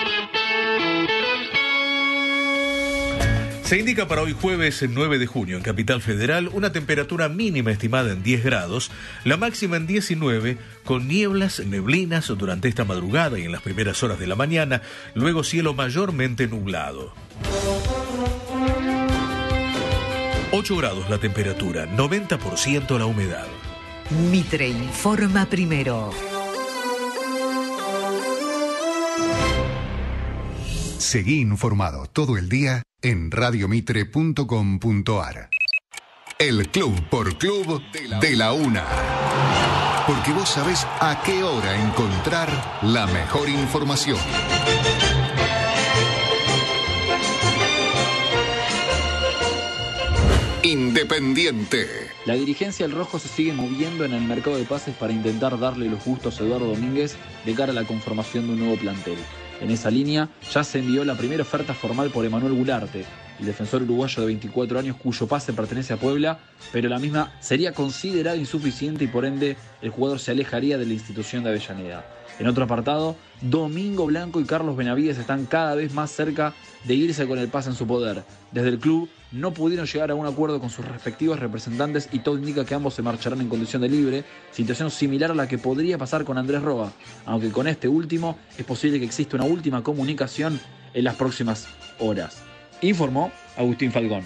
Se indica para hoy jueves nueve de junio en Capital Federal una temperatura mínima estimada en diez grados, la máxima en diecinueve, con nieblas, neblinas durante esta madrugada y en las primeras horas de la mañana, luego cielo mayormente nublado. ocho grados la temperatura, noventa por ciento la humedad. Mitre informa primero. Seguí informado todo el día en radiomitre punto com punto ar. El Club por Club de la Una. Porque vos sabés a qué hora encontrar la mejor información. Independiente. La dirigencia del Rojo se sigue moviendo en el mercado de pases para intentar darle los gustos a Eduardo Domínguez de cara a la conformación de un nuevo plantel. En esa línea ya se envió la primera oferta formal por Emanuel Gularte, el defensor uruguayo de veinticuatro años cuyo pase pertenece a Puebla, pero la misma sería considerada insuficiente y por ende el jugador se alejaría de la institución de Avellaneda. En otro apartado, Domingo Blanco y Carlos Benavides están cada vez más cerca de irse con el pase en su poder. Desde el club no pudieron llegar a un acuerdo con sus respectivos representantes y todo indica que ambos se marcharán en condición de libre, situación similar a la que podría pasar con Andrés Roa, aunque con este último es posible que exista una última comunicación en las próximas horas. Informó Agustín Falcón.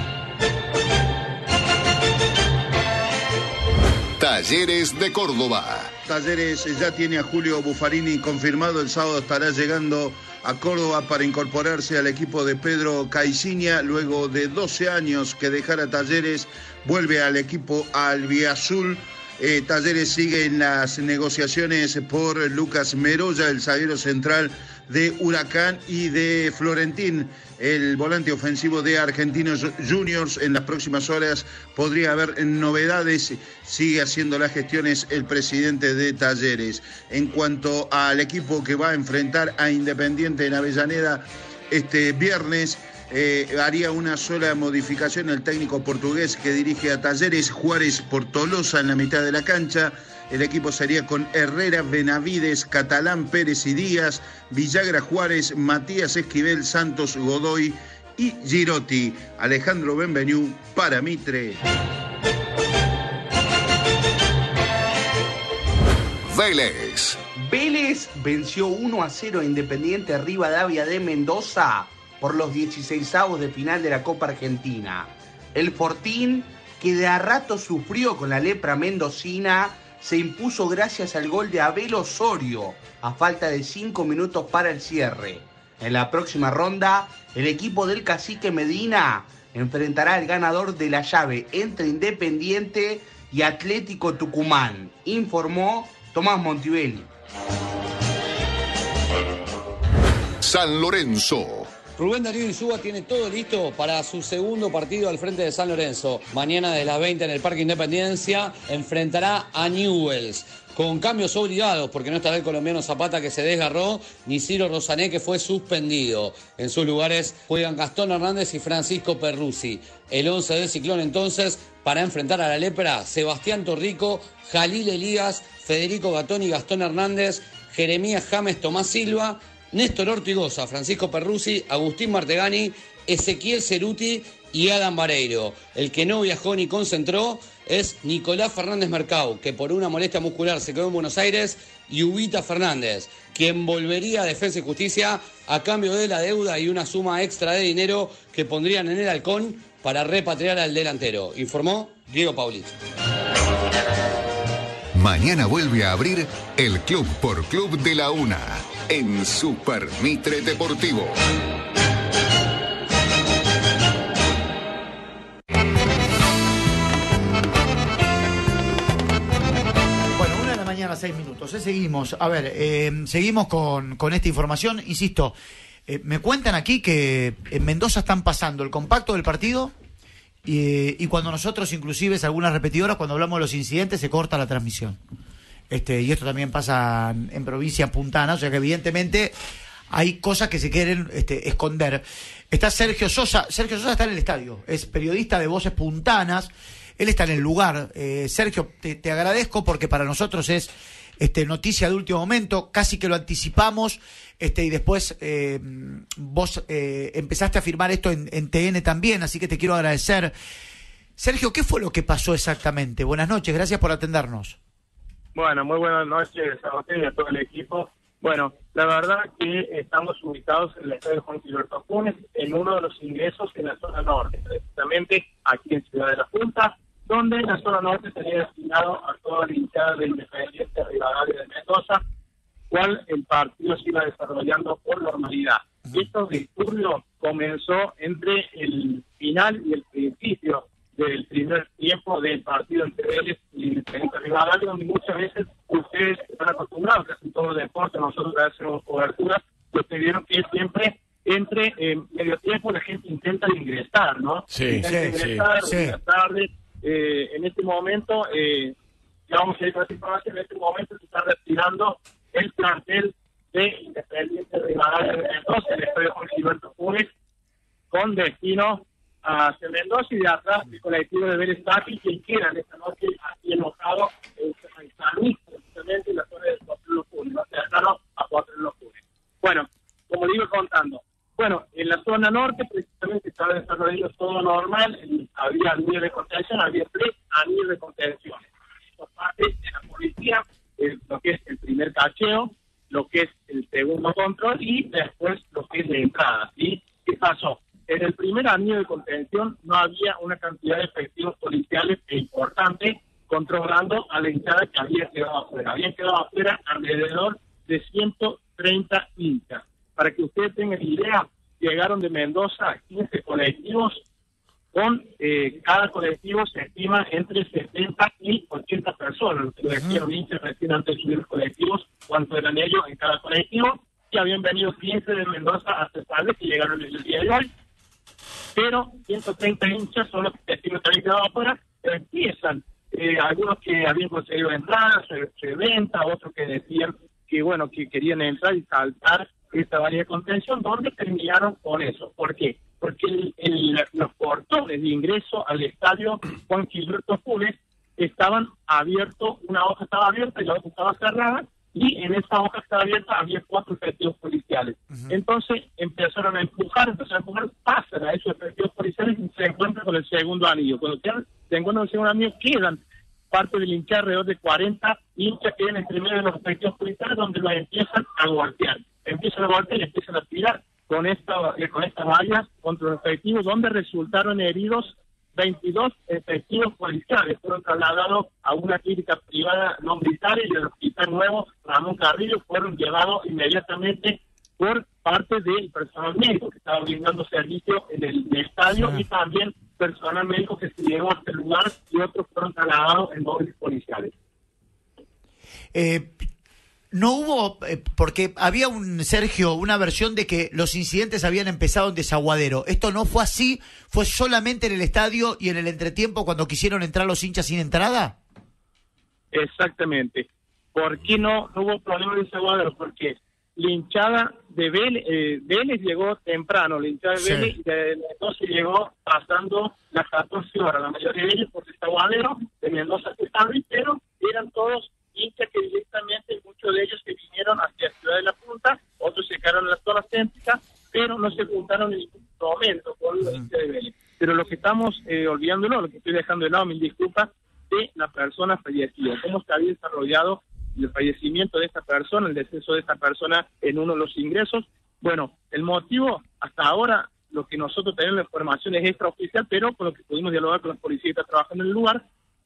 Talleres de Córdoba. Talleres ya tiene a Julio Buffarini confirmado, el sábado estará llegando a Córdoba para incorporarse al equipo de Pedro Caiciña. Luego de doce años que dejara Talleres, vuelve al equipo albiazul. Eh, Talleres sigue en las negociaciones por Lucas Meroya, el zaguero central de Huracán, y de Florentín, el volante ofensivo de Argentinos Juniors. En las próximas horas podría haber novedades. Sigue haciendo las gestiones el presidente de Talleres. En cuanto al equipo que va a enfrentar a Independiente en Avellaneda este viernes, eh, haría una sola modificación el técnico portugués que dirige a Talleres, Juárez por Tolosa en la mitad de la cancha. El equipo sería con Herrera, Benavides, Catalán, Pérez y Díaz, Villagra, Juárez, Matías Esquivel, Santos, Godoy y Girotti. Alejandro Benvenu para Mitre. Vélez. Vélez venció uno a cero a Independiente Rivadavia de Mendoza por los dieciseisavos de final de la Copa Argentina. El Fortín, que de a rato sufrió con la lepra mendocina, se impuso gracias al gol de Abel Osorio a falta de cinco minutos para el cierre. En la próxima ronda, el equipo del Cacique Medina enfrentará al ganador de la llave entre Independiente y Atlético Tucumán, informó Tomás Montivelli. San Lorenzo. Rubén Darío Insúa tiene todo listo para su segundo partido al frente de San Lorenzo. Mañana de las veinte en el Parque Independencia enfrentará a Newell's. Con cambios obligados, porque no estará el colombiano Zapata que se desgarró, ni Ciro Rosané que fue suspendido. En sus lugares juegan Gastón Hernández y Francisco Perruzzi. El once del Ciclón entonces, para enfrentar a la lepra, Sebastián Torrico, Jalil Elías, Federico Gatón y Gastón Hernández, Jeremías James, Tomás Silva, Néstor Ortigosa, Francisco Perruzzi, Agustín Martegani, Ezequiel Ceruti y Adam Vareiro. El que no viajó ni concentró es Nicolás Fernández Mercado, que por una molestia muscular se quedó en Buenos Aires, y Ubita Fernández, quien volvería a Defensa y Justicia a cambio de la deuda y una suma extra de dinero que pondrían en el halcón para repatriar al delantero, informó Diego Paulito. Mañana vuelve a abrir el Club por Club de la Una en Super Mitre Deportivo. Bueno, una de la mañana, seis minutos. ¿eh? Seguimos. A ver, eh, seguimos con, con esta información. Insisto, eh, me cuentan aquí que en Mendoza están pasando el compacto del partido y, y cuando nosotros, inclusive, algunas repetidoras, cuando hablamos de los incidentes, se corta la transmisión. Este, y esto también pasa en, en provincias puntanas, o sea que evidentemente hay cosas que se quieren este, esconder. Está Sergio Sosa, Sergio Sosa está en el estadio, es periodista de Voces Puntanas, él está en el lugar. Eh, Sergio, te, te agradezco porque para nosotros es este, noticia de último momento, casi que lo anticipamos, este, y después eh, vos eh, empezaste a firmar esto en, en T N también, así que te quiero agradecer. Sergio, ¿qué fue lo que pasó exactamente? Buenas noches, gracias por atendernos. Bueno, muy buenas noches a usted y a todo el equipo. Bueno, la verdad que estamos ubicados en el estadio Juan Gilberto Funes, en uno de los ingresos en la zona norte, precisamente aquí en Ciudad de la Punta, donde la zona norte sería destinado a toda la hinchada del Independiente Rivadavia de Mendoza, cual el partido se iba desarrollando por normalidad. Estos disturbios comenzó entre el final y el principio del primer tiempo del partido entre Vélez y Independiente Rivadavia, donde muchas veces ustedes están acostumbrados, casi todo el deporte, nosotros hacemos cobertura, ustedes vieron que siempre entre eh, medio tiempo la gente intenta ingresar, ¿no? Sí, intenta sí, ingresar, sí, buenas tardes. Eh, en este momento, eh, ya vamos a ir con esta información, en este momento se está retirando el plantel de Independiente Rivadavia de Mendoza, el estadio Juan Gilberto Funes, con destino hacia Mendoza, y de atrás el colectivo de Vélez Sarsfield, quien quieran esta noche aquí enojado en San Luis, precisamente en la zona de Cuatro de los Funes, no se dejaron a Cuatro de los Funes. Bueno, como digo contando, bueno, en la zona norte precisamente estaba desarrollando todo normal, había anillos de contención, había tres anillos de contención. Por parte de la policía, eh, lo que es el primer cacheo, lo que es el segundo control y después lo que es la entrada, ¿sí? ¿Qué pasó? En el primer anillo de contención no había una cantidad de efectivos policiales importante controlando a la hinchada que había quedado afuera. Habían quedado afuera alrededor de ciento treinta hinchas. Para que ustedes tengan idea, llegaron de Mendoza a quince colectivos, con eh, cada colectivo se estima entre setenta y ochenta personas. Lo decían hinchas recién antes de subir los colectivos, cuánto eran ellos en cada colectivo, y habían venido quince de Mendoza hasta Salves que llegaron el día de hoy. Pero ciento treinta hinchas son los que habían quedado afuera, empiezan, eh, algunos que habían conseguido entradas, se, se venta, otros que decían que, bueno, que querían entrar y saltar esta valla de contención, donde terminaron con eso. ¿Por qué? Porque el, el, los portones de ingreso al estadio Juan Gilberto Funes estaban abiertos, una hoja estaba abierta y la otra estaba cerrada, y en esa hoja que estaba abierta había cuatro efectivos policiales. Uh-huh. Entonces empezaron a empujar, empezaron a empujar, pasan a esos efectivos policiales y se encuentran con el segundo anillo. Cuando quedan, se encuentran con el segundo anillo, quedan parte del hincha, alrededor de cuarenta hinchas que quedan entre medio de los efectivos policiales, donde los empiezan a golpear. Empiezan a golpear y empiezan a tirar con esta, con estas vallas contra los efectivos, donde resultaron heridos veintidós efectivos policiales. Fueron trasladados a una clínica privada no militar y el Hospital Nuevo Ramón Carrillo fueron llevados inmediatamente por parte del personal médico que estaba brindando servicio en el, en el estadio, sí. Y también personal médico que se llegó a este lugar, y otros fueron trasladados en móviles policiales. Eh, no hubo, eh, porque había un, Sergio, una versión de que los incidentes habían empezado en Desaguadero. ¿Esto no fue así? ¿Fue solamente en el estadio y en el entretiempo cuando quisieron entrar los hinchas sin entrada? Exactamente. ¿Por qué no, no hubo problema en Desaguadero? Porque la hinchada de Vélez, eh, Vélez llegó temprano, la hinchada de sí. Vélez, de, entonces llegó pasando las catorce horas, la mayoría de ellos por Desaguadero, de Mendoza, pero eran todos hinchas que directamente, muchos de ellos que vinieron hacia Ciudad de la Punta, otros se quedaron en la zona céntrica, pero no se juntaron en ningún momento con los hinchas de Vélez. Pero lo que estamos eh, olvidándolo, lo que estoy dejando de lado, mil disculpas, de la persona fallecida, cómo se había desarrollado el fallecimiento de esta persona, el deceso de esta persona en uno de los ingresos. Bueno, el motivo, hasta ahora, lo que nosotros tenemos la información es extraoficial, pero con lo que pudimos dialogar con los policías que están trabajando en el lugar,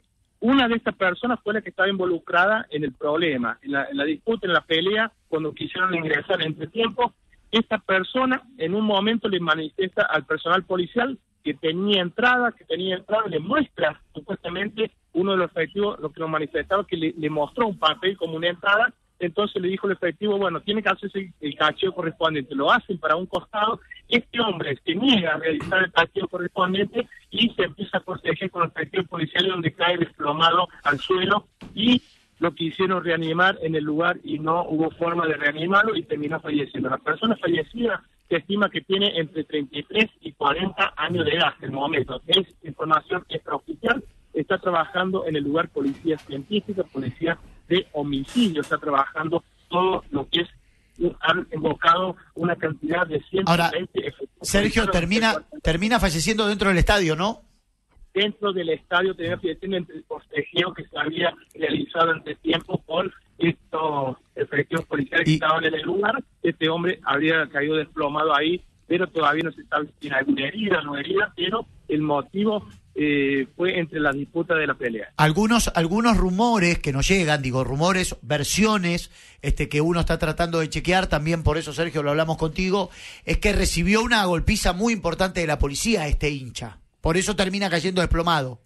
una de estas personas fue la que estaba involucrada en el problema, en la, en la disputa, en la pelea, cuando quisieron ingresar entre tiempo. Esta persona en un momento le manifiesta al personal policial que tenía entrada, que tenía entrada, le muestra supuestamente uno de los efectivos, lo que nos manifestaba, que le, le mostró un papel como una entrada. Entonces le dijo el efectivo, bueno, tiene que hacerse el cacheo correspondiente, lo hacen para un costado, este hombre se niega a realizar el cacheo correspondiente y se empieza a proteger con el efectivo policial, donde cae desplomado al suelo, y lo quisieron reanimar en el lugar y no hubo forma de reanimarlo y terminó falleciendo. La persona fallecida se estima que tiene entre treinta y tres y cuarenta años de edad en el momento. Es información extraoficial. Está trabajando en el lugar policía científica, policía de homicidio, está trabajando todo lo que es, han invocado una cantidad de ciento veinte. Ahora, Sergio, termina termina falleciendo dentro del estadio, ¿no? Dentro del estadio tenía falleciendo entre el forcejeo que se había realizado entre tiempo por estos efectivos policiales que y... estaban en el lugar. Este hombre habría caído desplomado ahí, pero todavía no se sabe si tiene alguna herida o no herida, pero el motivo eh, fue entre las disputas de la pelea. Algunos algunos rumores que nos llegan, digo, rumores, versiones este que uno está tratando de chequear, también por eso, Sergio, lo hablamos contigo, es que recibió una golpiza muy importante de la policía este hincha. Por eso termina cayendo desplomado.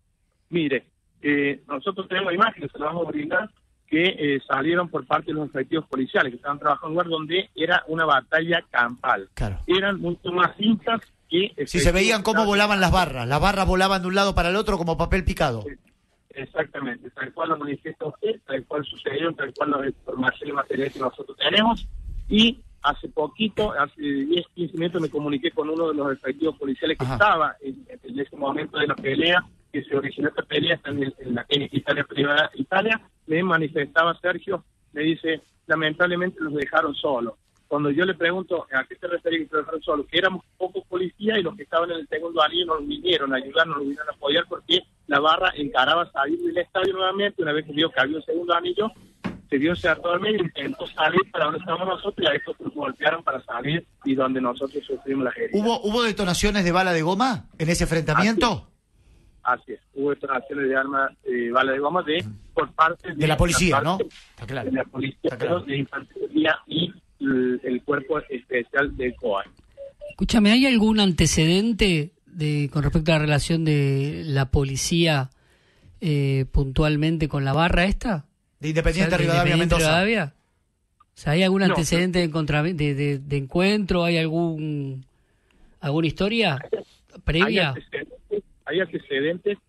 Mire, eh, nosotros tenemos imágenes, se las vamos a brindar, que eh, salieron por parte de los efectivos policiales, que estaban trabajando en un lugar donde era una batalla campal. Claro. Eran mucho más hinchas que... Sí, se veían cómo volaban las barras. Las barras volaban de un lado para el otro como papel picado. Exactamente, tal cual lo manifiesta usted, tal cual sucedió, tal cual la información y material que nosotros tenemos. Y hace poquito, hace diez, quince minutos, me comuniqué con uno de los efectivos policiales que Ajá. estaba en, en ese momento de la pelea, que se originó esta pelea en, en la clínica Italia privada Italia. Me manifestaba Sergio, me dice, lamentablemente los dejaron solos. Cuando yo le pregunto a qué se refiere que los dejaron solos, que éramos pocos policías y los que estaban en el segundo anillo nos vinieron a ayudar, nos vinieron a apoyar, porque la barra encaraba salir del estadio nuevamente. Una vez que vio que había un segundo anillo, se vio cerrado al medio, intentó salir para donde estábamos nosotros, y a estos nos golpearon para salir, y donde nosotros sufrimos la herida. ¿Hubo, ¿Hubo detonaciones de bala de goma en ese enfrentamiento? Así es, hubo detonaciones de armas, eh, bala de goma de por parte de, de la policía, la ¿no? Está claro. De la policía, claro. De infantería y el, el cuerpo especial del C O A. Escúchame, ¿hay algún antecedente de con respecto a la relación de la policía eh, puntualmente con la barra esta? De Independiente, o sea, Rivadavia, Mendoza. Rivadavia. O sea, ¿hay algún No, antecedente de, contra, de, de, de encuentro? ¿Hay algún alguna historia previa? Hay antecedentes, hay antecedentes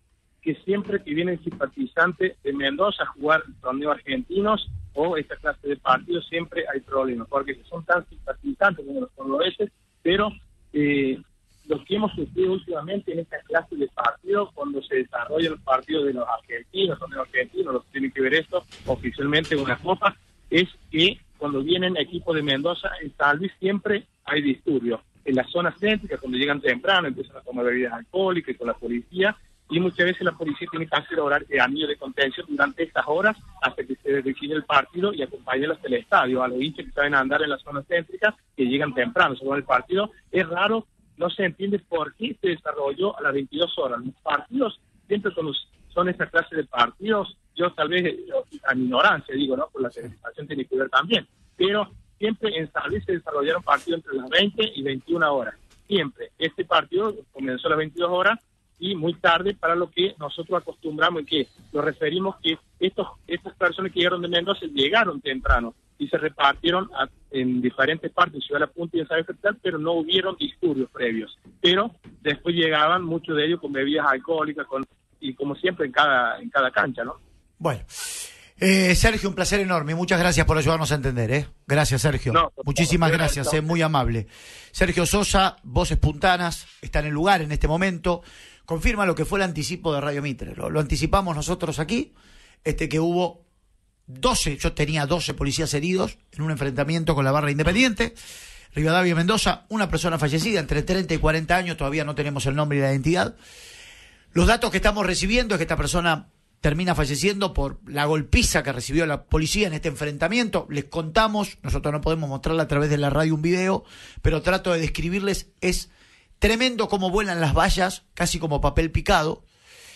que siempre que vienen simpatizantes de Mendoza a jugar torneos argentinos o esta clase de partidos siempre hay problemas, porque son tan simpatizantes como los cordobeses, pero eh, los que hemos sufrido últimamente en esta clase de partidos, cuando se desarrollan los partidos de los argentinos, son de los argentinos, los que tienen que ver esto oficialmente en una copa, es que cuando vienen equipos de Mendoza, en Salvi siempre hay disturbios. En las zonas céntricas, cuando llegan temprano, empiezan a tomar bebidas alcohólicas con la policía, y muchas veces la policía tiene que hacer horario, eh, anillo de contención durante estas horas hasta que se define el partido y acompañarlos hasta el estadio, a los hinchas que saben andar en las zonas céntricas, que llegan temprano, según el partido. Es raro, no se entiende por qué se desarrolló a las veintidós horas. Los partidos, siempre cuando son esa clase de partidos, yo tal vez, yo, a mi ignorancia digo, ¿no? Por la televisación tiene que ver también, pero siempre en San Luis se desarrollaron partidos entre las veinte y veintiuna horas. Siempre. Este partido comenzó a las veintidós horas y muy tarde para lo que nosotros acostumbramos y que lo referimos que estos estas personas que llegaron de Mendoza llegaron temprano y se repartieron a, en diferentes partes, Ciudad de la Punta y en San Capital, pero no hubieron disturbios previos. Pero después llegaban muchos de ellos con bebidas alcohólicas con y como siempre en cada en cada cancha, ¿no? Bueno. Eh, Sergio, un placer enorme. Muchas gracias por ayudarnos a entender, ¿eh? Gracias, Sergio. No, Muchísimas favor, gracias, eh, muy amable. Sergio Sosa, Voces Puntanas, está en el lugar en este momento. Confirma lo que fue el anticipo de Radio Mitre. Lo, lo anticipamos nosotros aquí, este que hubo doce, yo tenía doce policías heridos en un enfrentamiento con la barra Independiente. Rivadavia Mendoza, una persona fallecida entre treinta y cuarenta años, todavía no tenemos el nombre y la identidad. Los datos que estamos recibiendo es que esta persona termina falleciendo por la golpiza que recibió la policía en este enfrentamiento. Les contamos, nosotros no podemos mostrarla a través de la radio un video, pero trato de describirles, es tremendo cómo vuelan las vallas, casi como papel picado.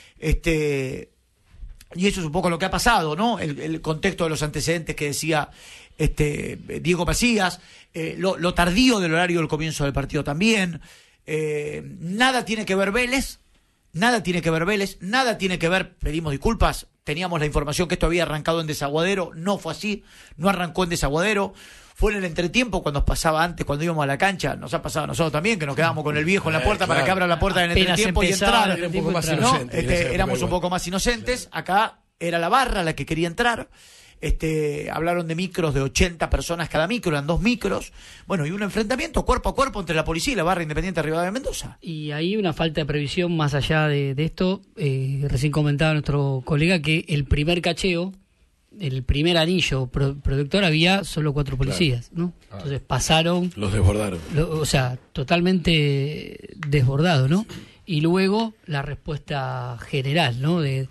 Este, y eso es un poco lo que ha pasado, ¿no? El, el contexto de los antecedentes que decía este Diego Macías, eh, lo, lo tardío del horario del comienzo del partido también. Eh, nada tiene que ver Vélez. Nada tiene que ver Vélez, nada tiene que ver, pedimos disculpas, teníamos la información que esto había arrancado en Desaguadero, no fue así, no arrancó en Desaguadero, fue en el entretiempo cuando nos pasaba antes, cuando íbamos a la cancha, nos ha pasado a nosotros también, que nos quedábamos con el viejo en la puerta eh, claro. para que abra la puerta en el entretiempo y entrar, era un poco más ¿no? inocente, este, éramos un poco más inocentes, acá era la barra la que quería entrar. Este, hablaron de micros de ochenta personas cada micro, eran dos micros. Bueno, y un enfrentamiento cuerpo a cuerpo entre la policía y la barra Independiente de Rivadavia de Mendoza. Y ahí una falta de previsión más allá de, de esto. Eh, recién comentaba nuestro colega que el primer cacheo, el primer anillo pro, productor, había solo cuatro policías, claro. ¿no? Entonces pasaron. Los desbordaron. Lo, o sea, totalmente desbordado, ¿no? Y luego la respuesta general, ¿no? De.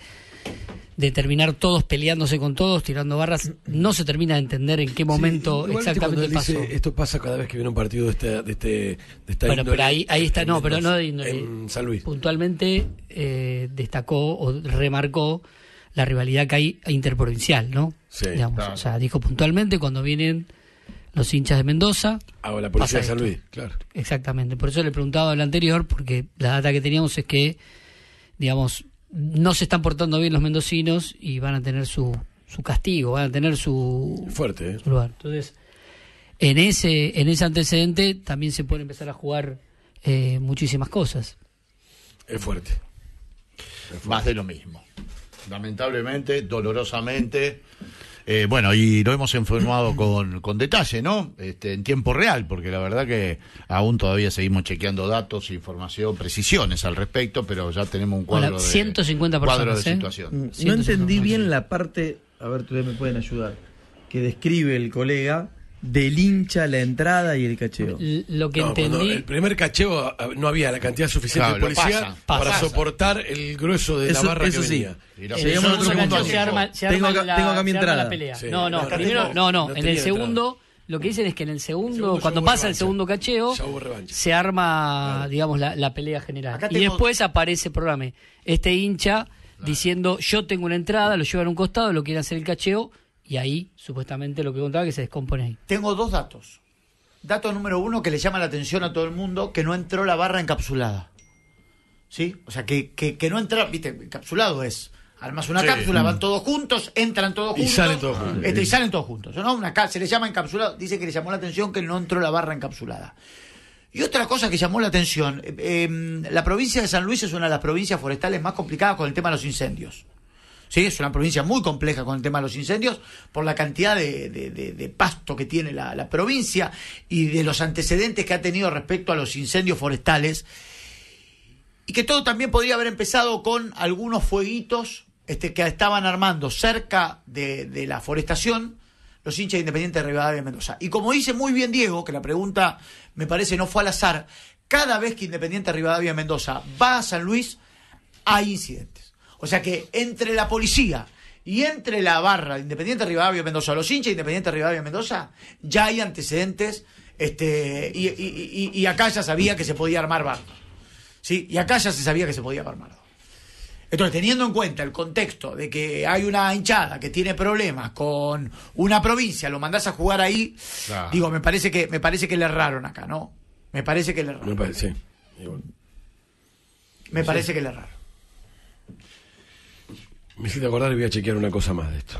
de terminar todos peleándose con todos, tirando barras, no se termina de entender en qué momento sí, exactamente pasó. Dice, esto pasa cada vez que viene un partido de este de este de esta bueno, índole, pero ahí, ahí está, no, pero no de índole, en San Luis. Puntualmente eh, destacó o remarcó la rivalidad que hay interprovincial, ¿no? Sí, digamos, claro. O sea, dijo puntualmente cuando vienen los hinchas de Mendoza. Ah, o la policía de San Luis, claro. Exactamente, por eso le preguntaba al anterior, porque la data que teníamos es que, digamos, no se están portando bien los mendocinos y van a tener su, su castigo, van a tener su, fuerte, ¿eh? su lugar. Entonces, en ese en ese antecedente también se puede empezar a jugar eh, muchísimas cosas. Es fuerte. es fuerte. Más de lo mismo. Lamentablemente, dolorosamente. Eh, bueno, y lo hemos informado con, con detalle, ¿no? Este, en tiempo real, porque la verdad que aún todavía seguimos chequeando datos, información, precisiones al respecto, pero ya tenemos un cuadro Hola, ciento cincuenta de, personas, cuadro de ¿eh? situación. No entendí bien la parte, a ver, ustedes me pueden ayudar, que describe el colega del hincha, la entrada y el cacheo. Lo que no, entendí. El primer cacheo no había la cantidad suficiente claro, de policía pasa, para pasa. soportar el grueso de eso, la barra eso que sí. venía. En el segundo cacheo se arma, se tengo arma acá, la, tengo acá mi se arma entrada. la pelea. Sí. No, no, no, primero, no, no, no en el segundo, entrada. lo que dicen es que en el segundo, segundo cuando pasa revancha. el segundo cacheo, se arma, claro. digamos, la, la pelea general. Acá y tengo... después aparece, programa, este hincha claro. diciendo, yo tengo una entrada, lo llevan a un costado, lo quieren hacer el cacheo, y ahí, supuestamente, lo que contaba que se descompone ahí. Tengo dos datos. Dato número uno que le llama la atención a todo el mundo, que no entró la barra encapsulada. ¿Sí? O sea, que, que, que no entra, viste, encapsulado es, armas una sí. cápsula, van todos juntos, entran todos juntos. Y salen todos juntos. Este, y salen todos juntos. ¿No? Una, se le llama encapsulado, dice que le llamó la atención que no entró la barra encapsulada. Y otra cosa que llamó la atención, eh, eh, la provincia de San Luis es una de las provincias forestales más complicadas con el tema de los incendios. Sí, es una provincia muy compleja con el tema de los incendios por la cantidad de, de, de, de pasto que tiene la, la provincia y de los antecedentes que ha tenido respecto a los incendios forestales. Y que todo también podría haber empezado con algunos fueguitos este, que estaban armando cerca de, de la forestación los hinchas de Independiente de Rivadavia y Mendoza. Y como dice muy bien Diego, que la pregunta me parece no fue al azar, cada vez que Independiente de Rivadavia y Mendoza va a San Luis, hay incidentes. O sea que entre la policía y entre la barra de Independiente de Rivadavia y Mendoza, los hinchas de Independiente de Rivadavia y Mendoza, ya hay antecedentes, este, y, y, y, y acá ya sabía que se podía armar bardo. ¿Sí? Y acá ya se sabía que se podía armar bardo. Entonces, teniendo en cuenta el contexto de que hay una hinchada que tiene problemas con una provincia, lo mandás a jugar ahí, claro. digo, me parece que me parece que le erraron acá, ¿no? Me parece que le erraron. Me parece, sí. Me sí. parece que le erraron. Me hiciste acordar y voy a chequear una cosa más de esto.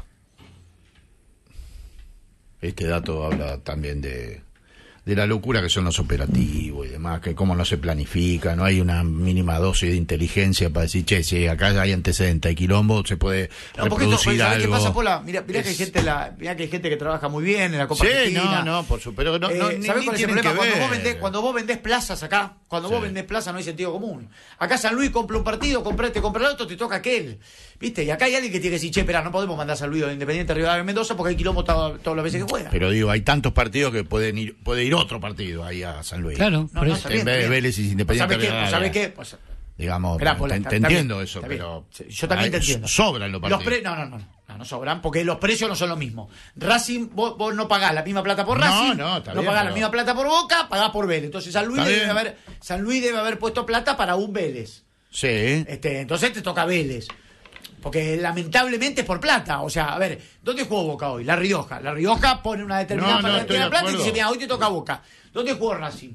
Este dato habla también de, de la locura que son los operativos y demás, que cómo no se planifica, no hay una mínima dosis de inteligencia para decir, che, si acá hay antecedentes, hay quilombo, se puede no, reproducir esto, algo. ¿Qué pasa, Pola? Mira, mira es... que hay gente la, mira que hay gente que trabaja muy bien en la Copa sí, Argentina. no, no, por supuesto, no, no, eh, ni, ¿sabés ni cuál es el tienen problema? que Cuando ver. vos, vendés, cuando vos vendés plazas acá, cuando sí. vos vendés plazas no hay sentido común. Acá San Luis compra un partido, compra este, compra el otro, te toca aquel. ¿Viste? Y acá hay alguien que tiene que decir, che, espera, no podemos mandar a San Luis de Independiente Rivadavia y Mendoza porque hay quilombo todas las veces que juega. Pero digo, hay tantos partidos que pueden ir, puede ir otro partido ahí a San Luis. Claro, no, por no, eso. En vez de Vélez y Independiente Rivadavia. ¿Sabés qué? Pues, ¿sabés qué? Pues, digamos, Mirá, Pola, te, está, te está entiendo bien, eso, está pero sí, yo también hay, te entiendo. Sobran los partidos. Los pre... no, no, no, no, no sobran porque los precios no son lo mismo. Racing, vos, vos no pagás la misma plata por Racing, no, no, está no bien, pagás pero... la misma plata por Boca, pagás por Vélez. Entonces San Luis, debe haber, San Luis debe haber puesto plata para un Vélez. Sí. Este, entonces te toca Vélez. Porque lamentablemente es por plata. O sea, a ver, ¿dónde jugó Boca hoy? La Rioja. La Rioja pone una determinada no, no, cantidad de plata y acuerdo. dice, mira, hoy te toca Boca. ¿Dónde jugó Racing?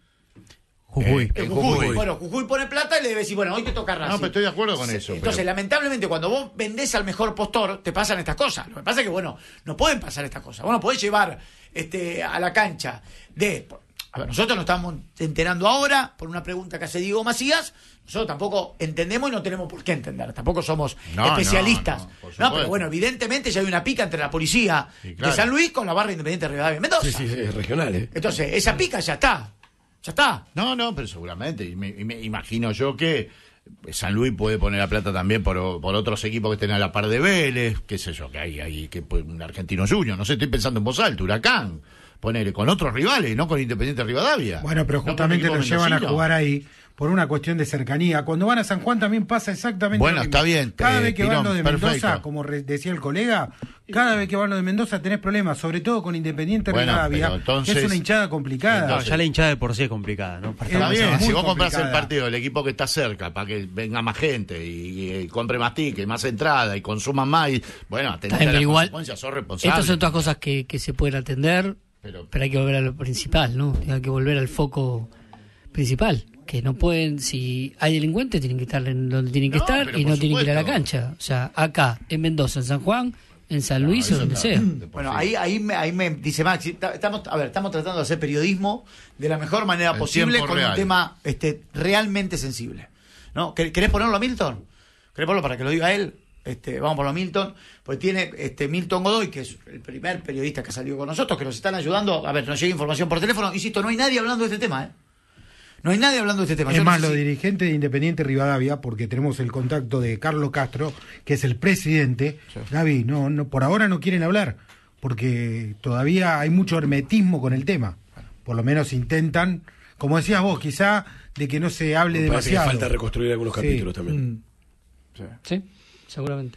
Jujuy. En Jujuy. Jujuy. Bueno, Jujuy pone plata y le debe decir, bueno, hoy te toca Racing. No, pero estoy de acuerdo con eso. Entonces, pero... lamentablemente, cuando vos vendés al mejor postor, te pasan estas cosas. Lo que pasa es que, bueno, no pueden pasar estas cosas. Vos no podés llevar este, a la cancha de... A ver, nosotros nos estamos enterando ahora por una pregunta que hace Diego Macías. Nosotros tampoco entendemos y no tenemos por qué entender. Tampoco somos no, especialistas. No, no, no, pero bueno, evidentemente ya hay una pica entre la policía sí, claro. de San Luis con la barra Independiente de Rivadavia y Mendoza. Sí, sí, sí, es regional, ¿eh? Entonces, esa pica ya está. Ya está. No, no, pero seguramente. Y me, me imagino yo que San Luis puede poner la plata también por, por otros equipos que estén a la par de Vélez, qué sé yo, que hay, hay que un Argentino Junior, no sé, estoy pensando en voz alta, Huracán. Poner con otros rivales, no con Independiente Rivadavia. Bueno, pero justamente no los llevan a jugar ahí por una cuestión de cercanía. Cuando van a San Juan también pasa exactamente bueno, lo mismo. Está bien. Cada eh, vez que Pirón, van lo de perfecto. Mendoza, como re, decía el colega, cada vez que van lo de Mendoza tenés problemas, sobre todo con Independiente bueno, Rivadavia, entonces, que es una hinchada complicada. Entonces, no, ya la hinchada de por sí es complicada, ¿no? Está bien, si vos comprás el partido del equipo que está cerca para que venga más gente y, y, y compre más tickets, más entrada y consuman más, y, bueno, tenés que las igual, consecuencias, sos responsable. Estas son todas cosas que, que se pueden atender. Pero, pero hay que volver a lo principal, ¿no? Hay que volver al foco principal. Que no pueden, si hay delincuentes, tienen que estar en donde tienen que no, estar y no tienen que ir a la cancha. O sea, acá, en Mendoza, en San Juan, en San Luis no, o donde sea. Bueno, ahí, ahí, me, ahí me dice Max, estamos, a ver, estamos tratando de hacer periodismo de la mejor manera el posible con real. un tema este, realmente sensible. ¿No? ¿Querés ponerlo a Milton? ¿Querés ponerlo para que lo diga él? Este, vamos por lo Milton, pues tiene este Milton Godoy, que es el primer periodista que salió con nosotros, que nos están ayudando. A ver, nos llega información por teléfono. Insisto, no hay nadie hablando de este tema, ¿eh? No hay nadie hablando de este tema. Es Yo más, no sé los si... dirigentes de Independiente Rivadavia, porque tenemos el contacto de Carlos Castro, que es el presidente. Sí. Gaby, no, no, por ahora no quieren hablar, porque todavía hay mucho hermetismo con el tema. Por lo menos intentan, como decías vos, quizá de que no se hable me demasiado. Que falta reconstruir algunos capítulos sí. también. Mm. Sí. sí, seguramente.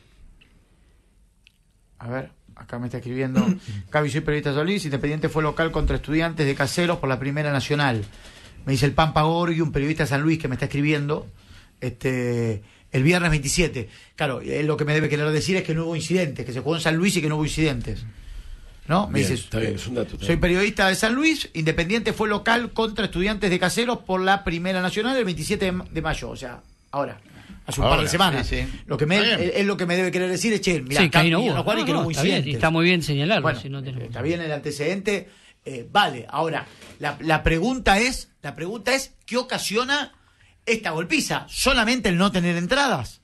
A ver, acá me está escribiendo Gaby, soy periodista de Solís. Independiente fue local contra Estudiantes de Caseros por la Primera Nacional. Me dice el Pampa Gorgui, un periodista de San Luis que me está escribiendo este el viernes veintisiete. Claro, él lo que me debe querer decir es que no hubo incidentes, que se jugó en San Luis y que no hubo incidentes. ¿No? Me bien, dice, está bien, es un dato. Soy periodista de San Luis, Independiente fue local contra Estudiantes de Caseros por la Primera Nacional el veintisiete de mayo, o sea, ahora. Hace un ahora, par de semanas. Sí, sí. Lo que me, él, él lo que me debe querer decir es, che, mirá, sí, acá no hubo, no, jugar y que no hubo está bien, incidentes. está muy bien señalarlo. Bueno, si no tenemos... está bien el antecedente, eh, vale. Ahora, la, la pregunta es, La pregunta es, ¿qué ocasiona esta golpiza? ¿Solamente el no tener entradas?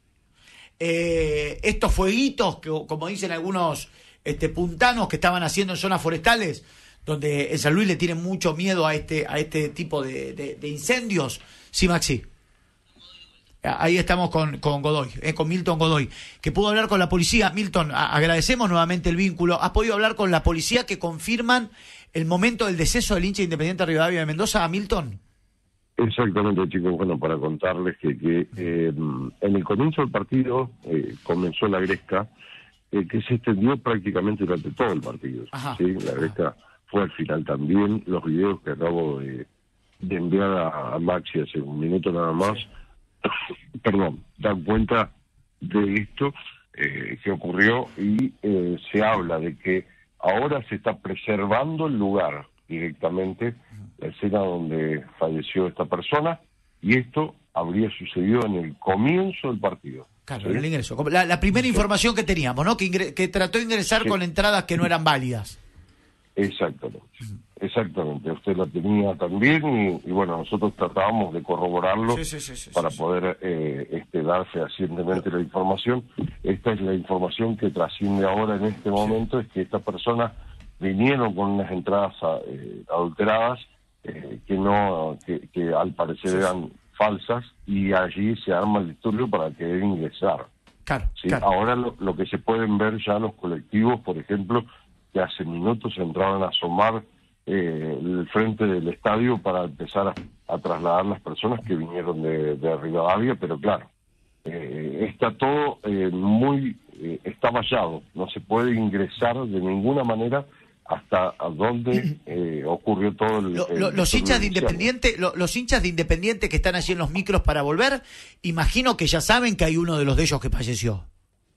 Eh, estos fueguitos, que, como dicen algunos este, puntanos que estaban haciendo en zonas forestales, donde en San Luis le tienen mucho miedo a este, a este tipo de, de, de incendios. Sí, Maxi. Ahí estamos con, con Godoy, eh, con Milton Godoy, que pudo hablar con la policía. Milton, a, agradecemos nuevamente el vínculo. ¿Has podido hablar con la policía que confirman el momento del deceso del hincha Independiente Rivadavia de Mendoza, Milton? Exactamente, chicos. Bueno, para contarles que, que eh, en el comienzo del partido eh, comenzó la gresca, eh, que se extendió prácticamente durante todo el partido. ¿Sí? La gresca fue al final también. Los videos que acabo de, de enviar a, a Maxi hace un minuto nada más, perdón, dan cuenta de esto eh, que ocurrió y eh, se habla de que ahora se está preservando el lugar directamente, la escena donde falleció esta persona, y esto habría sucedido en el comienzo del partido. Claro, ¿sí? el ingreso. La, la primera información que teníamos, ¿no? Que, ingre, que trató de ingresar sí. con entradas que no eran válidas. Exactamente, exactamente. Usted la tenía también y, y bueno, nosotros tratábamos de corroborarlo sí, sí, sí, sí, para sí, poder eh, este, dar fehacientemente la información. Esta es la información que trasciende ahora en este momento, es que estas personas vinieron con unas entradas eh, adulteradas eh, que no, que, que al parecer sí, eran falsas, y allí se arma el disturbio para querer ingresar. Claro, ¿sí? claro. Ahora lo, lo que se pueden ver ya los colectivos, por ejemplo, que hace minutos entraban a asomar eh, el frente del estadio para empezar a, a trasladar las personas que vinieron de, de Rivadavia, pero claro, eh, está todo eh, muy, eh, está vallado, no se puede ingresar de ninguna manera hasta a donde eh, ocurrió todo el... Lo, el lo, los hinchas de Independiente, lo, los hinchas de Independiente que están allí en los micros para volver, imagino que ya saben que hay uno de los de ellos que falleció.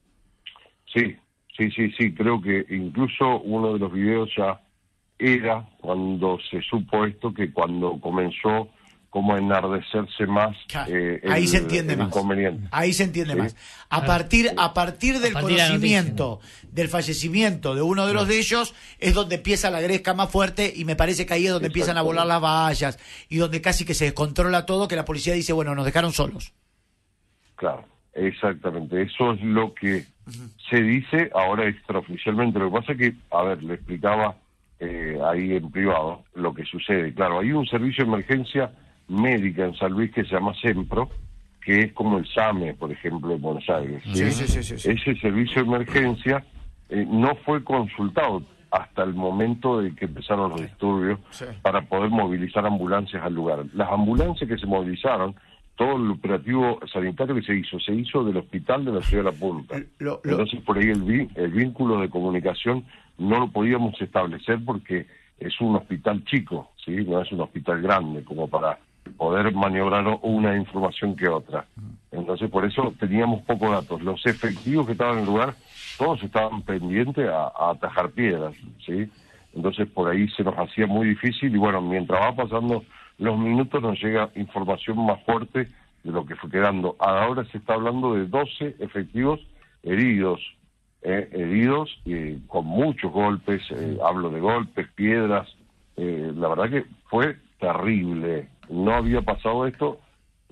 Sí. Sí, sí, sí, creo que incluso uno de los videos ya era cuando se supo esto, que cuando comenzó como a enardecerse más eh, ahí el, se entiende el más. inconveniente. Ahí se entiende ¿sí? más. A partir, a partir del a partir conocimiento del fallecimiento de uno de los de ellos es donde empieza la gresca más fuerte, y me parece que ahí es donde empiezan a volar las vallas y donde casi que se descontrola todo, que la policía dice, bueno, nos dejaron solos. Claro, exactamente. Eso es lo que se dice ahora extraoficialmente. Lo que pasa es que, a ver, le explicaba eh, ahí en privado lo que sucede. Claro, hay un servicio de emergencia médica en San Luis que se llama SEMPRO, que es como el SAME, por ejemplo, en Buenos Aires. Sí, sí, sí, sí, sí. Ese servicio de emergencia eh, no fue consultado hasta el momento de que empezaron los disturbios sí. para poder movilizar ambulancias al lugar. Las ambulancias que se movilizaron, todo el operativo sanitario que se hizo, se hizo del hospital de la Ciudad de La Punta. Lo, lo... Entonces, por ahí el, el vínculo de comunicación no lo podíamos establecer porque es un hospital chico, ¿sí? No es un hospital grande como para poder maniobrar una información que otra. Entonces, por eso teníamos pocos datos. Los efectivos que estaban en el lugar, todos estaban pendientes a, a atajar piedras, ¿sí? Entonces, por ahí se nos hacía muy difícil y bueno, mientras va pasando los minutos nos llega información más fuerte de lo que fue quedando. Ahora se está hablando de doce efectivos heridos, eh, heridos eh, con muchos golpes, eh, hablo de golpes, piedras, eh, la verdad que fue terrible. No había pasado esto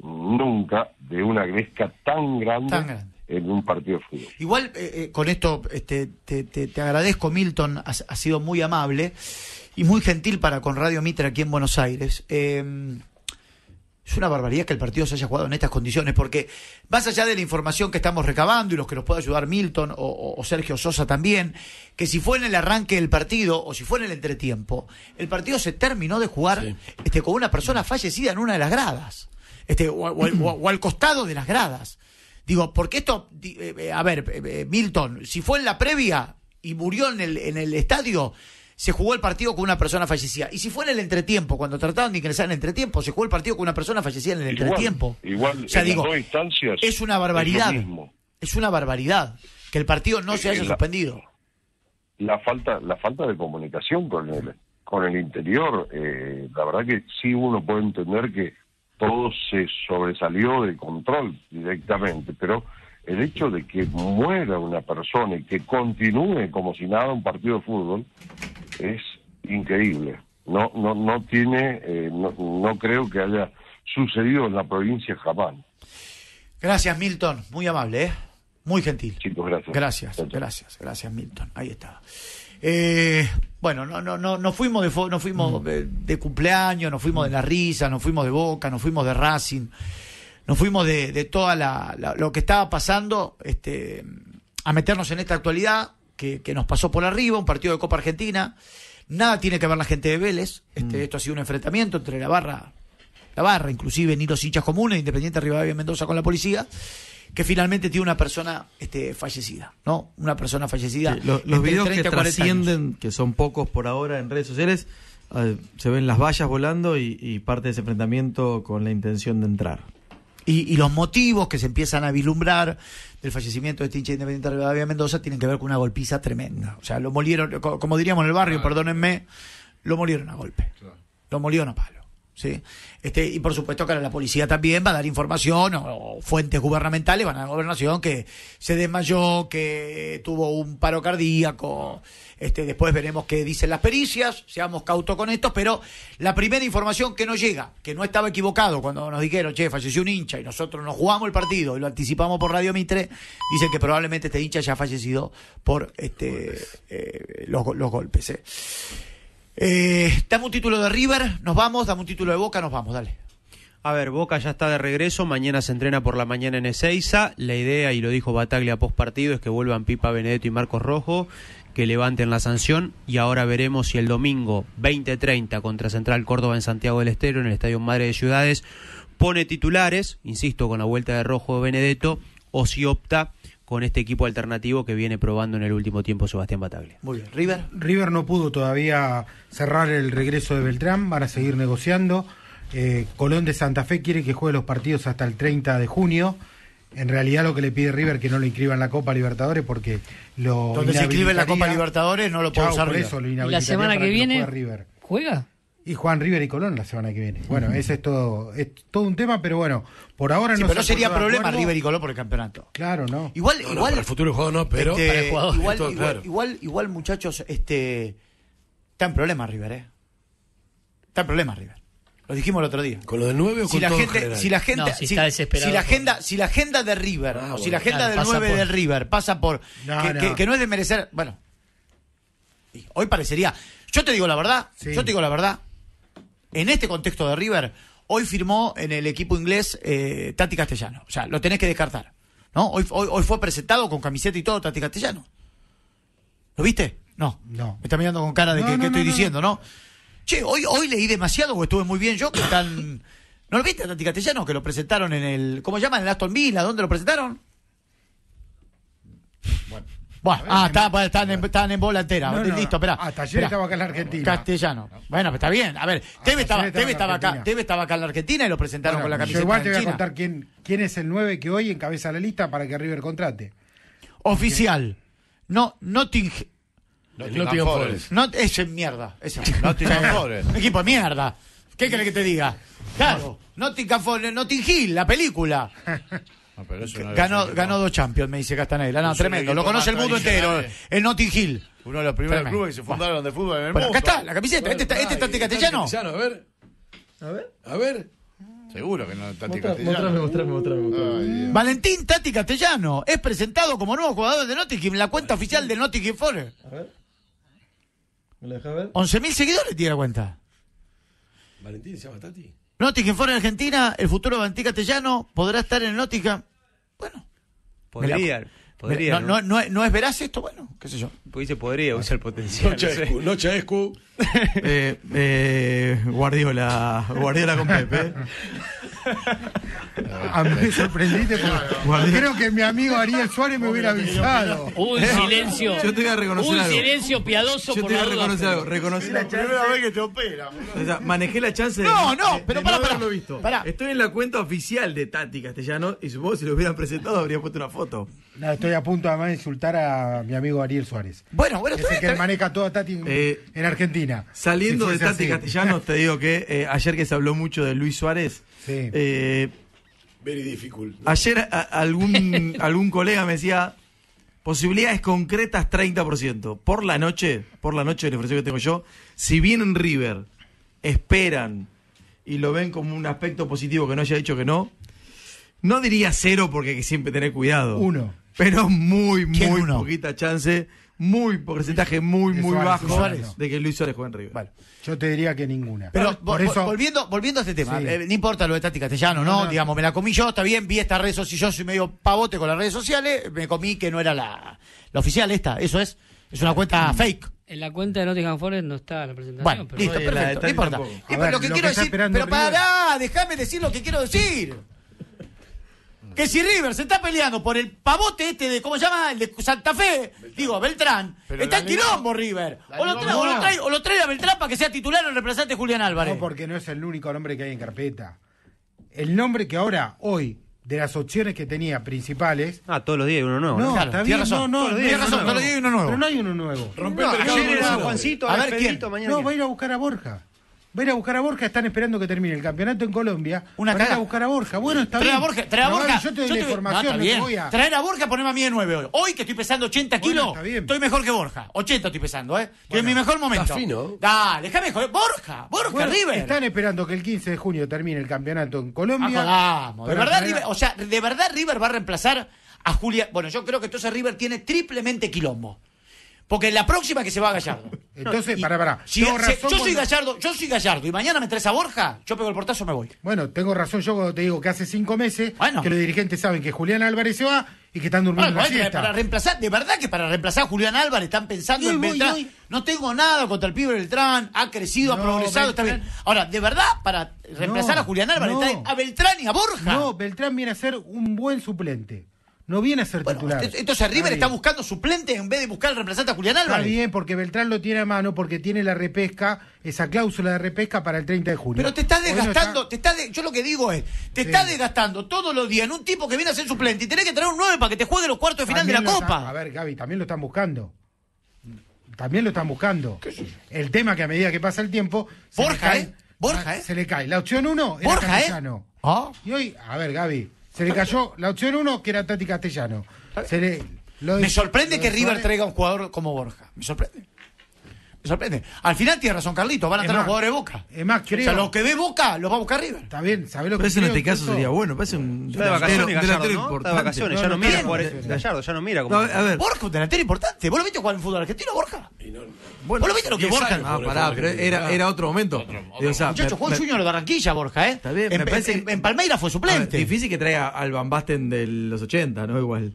nunca de una gresca tan grande, tan grande. En un partido de fútbol. Igual eh, eh, con esto este, te, te, te agradezco, Milton, has, has sido muy amable y muy gentil para con Radio Mitre aquí en Buenos Aires. Eh, es una barbaridad que el partido se haya jugado en estas condiciones, porque más allá de la información que estamos recabando y los que nos puede ayudar Milton o, o, o Sergio Sosa también, que si fue en el arranque del partido o si fue en el entretiempo, el partido se terminó de jugar sí. este, con una persona fallecida en una de las gradas, este, o, o, o, o al costado de las gradas. Digo, porque esto, eh, a ver, eh, Milton, si fue en la previa y murió en el, en el estadio, se jugó el partido con una persona fallecida. Y si fue en el entretiempo, cuando trataban de ingresar en el entretiempo, se jugó el partido con una persona fallecida en el igual, entretiempo. Igual, o sea, en digo, las dos instancias es una barbaridad. Es, es una barbaridad que el partido no se haya la, suspendido. La falta, la falta de comunicación con el, con el interior, eh, la verdad que sí uno puede entender que todo se sobresalió de control directamente, pero el hecho de que muera una persona y que continúe como si nada un partido de fútbol es increíble, no no no tiene, eh, no, no creo que haya sucedido en la provincia jamás. Gracias, Milton, muy amable, ¿eh? Muy gentil. Chicos, gracias. Gracias, gracias, gracias, Milton. Ahí está. Eh, bueno, no, no, no, no fuimos de fo- no fuimos de, de cumpleaños, no fuimos de la risa, no fuimos de Boca, no fuimos de Racing, nos fuimos de, de toda la, la- lo que estaba pasando, este, a meternos en esta actualidad que, que nos pasó por arriba, un partido de Copa Argentina. Nada tiene que ver la gente de Vélez. Este, Mm. Esto ha sido un enfrentamiento entre la barra, la barra, inclusive ni los hinchas comunes, Independiente Rivadavia Mendoza con la policía, que finalmente tiene una persona este, fallecida, ¿no? Una persona fallecida. Sí, lo- los entre videos que treinta y cuarenta años. trascienden, que son pocos por ahora en redes sociales, eh, se ven las vallas volando y, y parte de ese enfrentamiento con la intención de entrar. Y, y los motivos que se empiezan a vislumbrar del fallecimiento de este hincha Independiente Rivadavia Mendoza tienen que ver con una golpiza tremenda. O sea, lo molieron, co- como diríamos en el barrio, perdónenme, lo molieron a golpe. Lo molieron a palo. ¿Sí? Este, y por supuesto que ahora la policía también va a dar información, o, o fuentes gubernamentales van a dar gobernación que se desmayó, que tuvo un paro cardíaco. Este, después veremos qué dicen las pericias, seamos cautos con esto, pero la primera información que nos llega, que no estaba equivocado cuando nos dijeron, che, falleció un hincha y nosotros nos jugamos el partido y lo anticipamos por Radio Mitre, dicen que probablemente este hincha ya ha fallecido por este eh, los, go- los golpes. Eh. Eh, dame un título de River, nos vamos, dame un título de Boca, nos vamos, dale. A ver, Boca ya está de regreso, mañana se entrena por la mañana en Ezeiza. La idea, y lo dijo Bataglia post partido, es que vuelvan Pipa Benedetto y Marcos Rojo, que levanten la sanción, y ahora veremos si el domingo veinte treinta contra Central Córdoba en Santiago del Estero, en el Estadio Madre de Ciudades, pone titulares, insisto, con la vuelta de Rojo Benedetto, o si opta con este equipo alternativo que viene probando en el último tiempo Sebastián Bataglia. Muy bien, River. River no pudo todavía cerrar el regreso de Beltrán, van a seguir negociando. Eh, Colón de Santa Fe quiere que juegue los partidos hasta el treinta de junio. En realidad lo que le pide River es que no lo inscriba en la Copa Libertadores porque lo Donde se inscribe en la Copa inhabilitaría. Libertadores no lo puede Chau, usar por River. eso lo ¿Y la inhabilitaría semana para que lo viene juegue River. juega? Y Juan River y Colón la semana que viene. Bueno, ese es todo, es todo un tema, pero bueno, por ahora Sí, no pero no se ha sería puesto de problema acuerdo. River y Colón por el campeonato. Claro, no. Igual, No, no, igual. para el futuro jugador no, pero este, para el jugador. igual, Esto, igual, claro. igual, igual, muchachos, este, está en problemas River, ¿eh? Está en problemas River. Lo dijimos el otro día. ¿Con lo del nueve o Si con la todo en gente, general? si la gente, No, si está desesperado si la por- agenda, si la agenda de River, Ah, o si bueno. la agenda Claro, del pasa nueve por- del River pasa por No, que, no. Que, que no es de merecer, bueno. y Hoy parecería, yo te digo la verdad, Sí. yo te digo la verdad. En este contexto de River, hoy firmó en el equipo inglés eh, Tati Castellano. O sea, lo tenés que descartar. ¿No? Hoy, hoy, hoy fue presentado con camiseta y todo Tati Castellano. ¿Lo viste? No. No. Me está mirando con cara de No, que, no, que estoy no, no. diciendo, ¿no? Che, hoy, hoy leí demasiado porque estuve muy bien yo, que están... ¿No lo viste a Tati Castellano? Que lo presentaron en el... ¿Cómo se llama? En el Aston Villa. ¿Dónde lo presentaron? Bueno, ah, está- están en, están en bola entera. No, no, Listo, espera. hasta ayer espera. estaba acá en la Argentina. Castellano. Bueno, pues está bien. A ver, Teve estaba, ayer estaba Teve en estaba acá, Argentina. Teve estaba acá en la Argentina y lo presentaron Bueno, con la yo camiseta igual te en voy a China. contar quién, quién es el nueve que hoy encabeza la lista para que River contrate. Oficial. No, Notting... Nottingham Forest. No, ese es mierda. Ese es Nottingham Forest. Un equipo de mierda. ¿Qué querés que te diga? Claro. Nottingham Forest, Notting Hill, la película. No, pero eso no Ganó, es un ganó dos Champions, me dice Castaneda. No, Es un tremendo. Lo equipo conoce el más mundo entero. tradicional. El Notting Hill. Uno de los primeros Tremendo. clubes que se fundaron de fútbol en el Bueno, mundo. acá está, la camiseta. Este está, este está Tati Castellano. Castellano, a ver. A ver. A ver. Seguro que no Tati Mostrame, Castellano. mostrame, mostrame, mostrame. Ay, Dios. Valentín Tati Castellano es presentado como nuevo jugador de Nottingham, la cuenta oficial del Nottingham Forest. A ver. ¿Me lo dejas ver? once mil seguidores tiene la cuenta. Valentín se llama Tati. Nottingham Forest Argentina, el futuro Valentín Castellano podrá estar en el Nottingham. Podría, podría. No, no, no, es- no es veraz esto, bueno, qué sé yo. Porque dice podría, usa el potencial. Noche no sé. Escu. Noche Escu. Eh, eh, Guardiola, Guardiola con Pepe. A mí me sorprendiste porque creo que mi amigo Ariel Suárez me hubiera avisado. Un silencio. Yo te voy a reconocer Un algo. silencio piadoso Yo por te voy a la duda. reconocer algo. Reconocí la chance. vez que te opera. O sea, manejé la chance de No, no, de- pero de pará, no pará, haberlo visto. pará. Estoy en la cuenta oficial de Tati Castellano y supongo que si lo hubieran presentado habría puesto una foto. No, estoy a punto además de insultar a mi amigo Ariel Suárez. Bueno, bueno, Es está el bien, que está bien. maneja toda Tati en, Eh, en Argentina. Saliendo Si de fuese Tati así. Castellano, te digo que eh, ayer que se habló mucho de Luis Suárez, Sí. eh, Very difficult. ayer a- algún, algún colega me decía posibilidades concretas treinta por ciento. Por la noche, por la noche, la información que tengo yo, si bien River esperan y lo ven como un aspecto positivo que no haya dicho que no, no diría cero porque hay que siempre tener cuidado. Uno. Pero muy, muy uno? poquita chance, muy porcentaje muy, De muy Suárez, bajo Suárez. de que Luis Suárez juegue en River. Vale. Yo te diría que ninguna. Pero por vol- eso, volviendo, volviendo a este tema, Sí. eh, no importa lo de Tati Castellano, No, ¿no? no. Digamos, me la comí yo, está bien, vi estas redes sociales, yo soy medio pavote con las redes sociales, me comí que no era la, la oficial esta, eso es, es una cuenta fake. En la cuenta de Nottingham Forest no está la presentación. Bueno, pero listo, Oye, la de perfecto, no Tati importa. tampoco. Y A pero ver, lo que lo quiero que está decir, esperando pero River- pará, déjame decir lo que quiero decir. Que si River se está peleando por el pavote este de, ¿cómo se llama? El de Santa Fe, digo, Beltrán, Pero está la en misma- quilombo River. O lo, misma- trae, o, lo no. trae, o lo trae a Beltrán para que sea titular el representante Julián Álvarez. no, porque no es el único nombre que hay en carpeta. El nombre que ahora, hoy, de las opciones que tenía principales. Ah, todos los días hay uno nuevo. No, ¿no? está bien, no, no, Todos los días tiene hay uno razón, nuevo. todos los días hay uno nuevo. Pero no hay uno nuevo. Romper No, el ayer mercado. era Nuevo. Juancito, A ahora ver, es ¿quién? Pedrito, mañana No, quién. va a ir a buscar a Borja. Va a ir a buscar a Borja, están esperando que termine el campeonato en Colombia. Una para ir a cagada. buscar a Borja. Bueno, está Trae bien. a Borja, trae a No, Borja. Gaby, yo te doy la te- información, no, no, está te bien. voy a... Traer a Borja, poneme a mí de nueve hoy. Hoy que estoy pesando ochenta Bueno, kilos, está bien. estoy mejor que Borja. ochenta estoy pesando, ¿eh? Estoy en mi mejor momento. está fino. Dale, déjame joder. Borja, Borja, Bueno, River. están esperando que el quince de junio termine el campeonato en Colombia. Ah, jodamos. De para verdad, traer a- River, o sea, de verdad River va a reemplazar a Julián. Bueno, yo creo que entonces River tiene triplemente quilombo. Porque la próxima que se va a Gallardo. Entonces, Y para, para. si- Tengo si- razón yo soy cuando- Gallardo, yo soy Gallardo y mañana me traes a Borja, yo pego el portazo me voy. Bueno, tengo razón yo cuando te digo que hace cinco meses que los dirigentes saben que Julián Álvarez se va y que están durmiendo Bueno, la bueno, siesta. para reemplazar, de verdad que para reemplazar a Julián Álvarez están pensando Y en voy, Beltrán. voy. No tengo nada contra el pibe Beltrán, ha crecido, ha No, progresado, está Beltrán- bien. Ahora, de verdad, para reemplazar No, a Julián Álvarez, no. está a Beltrán y a Borja. No, Beltrán viene a ser un buen suplente. No viene a ser titular. Entonces River Está está bien. buscando suplente en vez de buscar el reemplazante a Julián Está Álvarez. bien, porque Beltrán lo tiene a mano, porque tiene la repesca, esa cláusula de repesca para el treinta de junio. Pero te está Hoy no desgastando, te está de- yo lo que digo es, te Sí. está desgastando todos los días en un tipo que viene a ser suplente y tenés que traer un nueve para que te juegue los cuartos de final También de la lo Copa. está- a ver, Gaby, también lo están buscando. También lo están buscando. El tema que a medida que pasa el tiempo. se Borja, le cae- ¿eh? Borja, ¿eh? Se le cae. La opción uno era Borja, ¿eh? Castellano. Ah. Y hoy, a ver, Gaby, se le cayó la opción uno que era Tati Castellano. Se le, lo de- Me sorprende lo que de River Suárez- traiga un jugador como Borja. Me sorprende. Me sorprende. Al final tiene razón Carlito, van a Es traer más, jugadores de Boca. Es más, creo. O sea, lo que ve Boca lo va a buscar River. Está bien, ¿sabés lo Pero que eso en creo? este caso Incluso- sería bueno, parece un Está de vacaciones, delantero- Gallardo, delantero ¿no? Está de importante. vacaciones, ya no No, mira no, jugar. no, Gallardo ya no mira como. No, a ver, Borja, un delantero importante. ¿Vos lo viste jugar en fútbol argentino, Borja? bueno, ¿Vos lo viste lo que diez Borja? años, ah, pará, pero era, era otro momento. Digo, o sea, Muchacho, me- jugó en me- Junior de Barranquilla, Borja, ¿eh? Está bien, en, me parece en- que- en Palmeiras fue a ver, suplente. difícil que traiga al Van Basten de los ochenta, ¿no? Igual.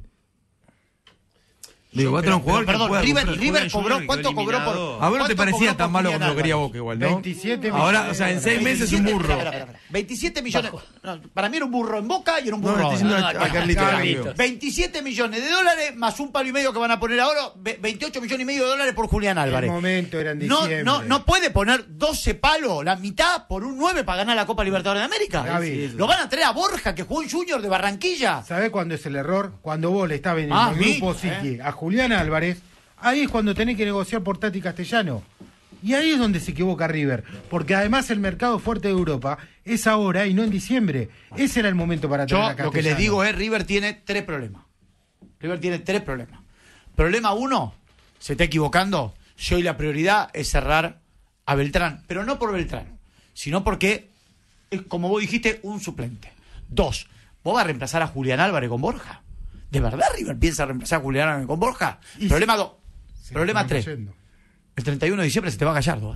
Digo, va a tener un Pero, jugador que perdón, pueda River, cumplir. River cobró, ¿cuánto cobró por? A vos no te ¿cuánto parecía cobró tan por malo Julián como lo quería Álvarez? Boca igual, ¿no? veintisiete Ahora, o sea, en seis meses es un burro. Espera, espera, espera. veintisiete millones. No, para mí era un burro en Boca y era un No, burro le estoy ahora. diciendo a Carlitos, Carlitos. Carlitos. veintisiete millones de dólares más un palo y medio que van a poner ahora, ve- veintiocho millones y medio de dólares por Julián Álvarez. El momento era en No, diciembre. no, no puede poner doce palos, la mitad por un nueve para ganar la Copa Libertadores de América. Gaby. Lo van a traer a Borja, que jugó en Junior de Barranquilla. ¿Sabés cuándo es el error? Cuando vos le estás vendiendo Ah, al mira, grupo City a Julián Álvarez, ahí es cuando tenés que negociar por Tati Castellano. Y ahí es donde se equivoca River. Porque además el mercado fuerte de Europa es ahora y no en diciembre. Ese era el momento para traer Yo a Castellano. lo que les digo es, River tiene tres problemas. River tiene tres problemas. Problema uno, se está equivocando. Si hoy la prioridad es cerrar a Beltrán, pero no por Beltrán, sino porque es, como vos dijiste, un suplente. Dos, ¿vos vas a reemplazar a Julián Álvarez con Borja? ¿De verdad River piensa reemplazar a Julián Álvarez con Borja? Y Problema dos. Se Problema están tres. cayendo. El treinta y uno de diciembre se te va Gallardo. ¿eh?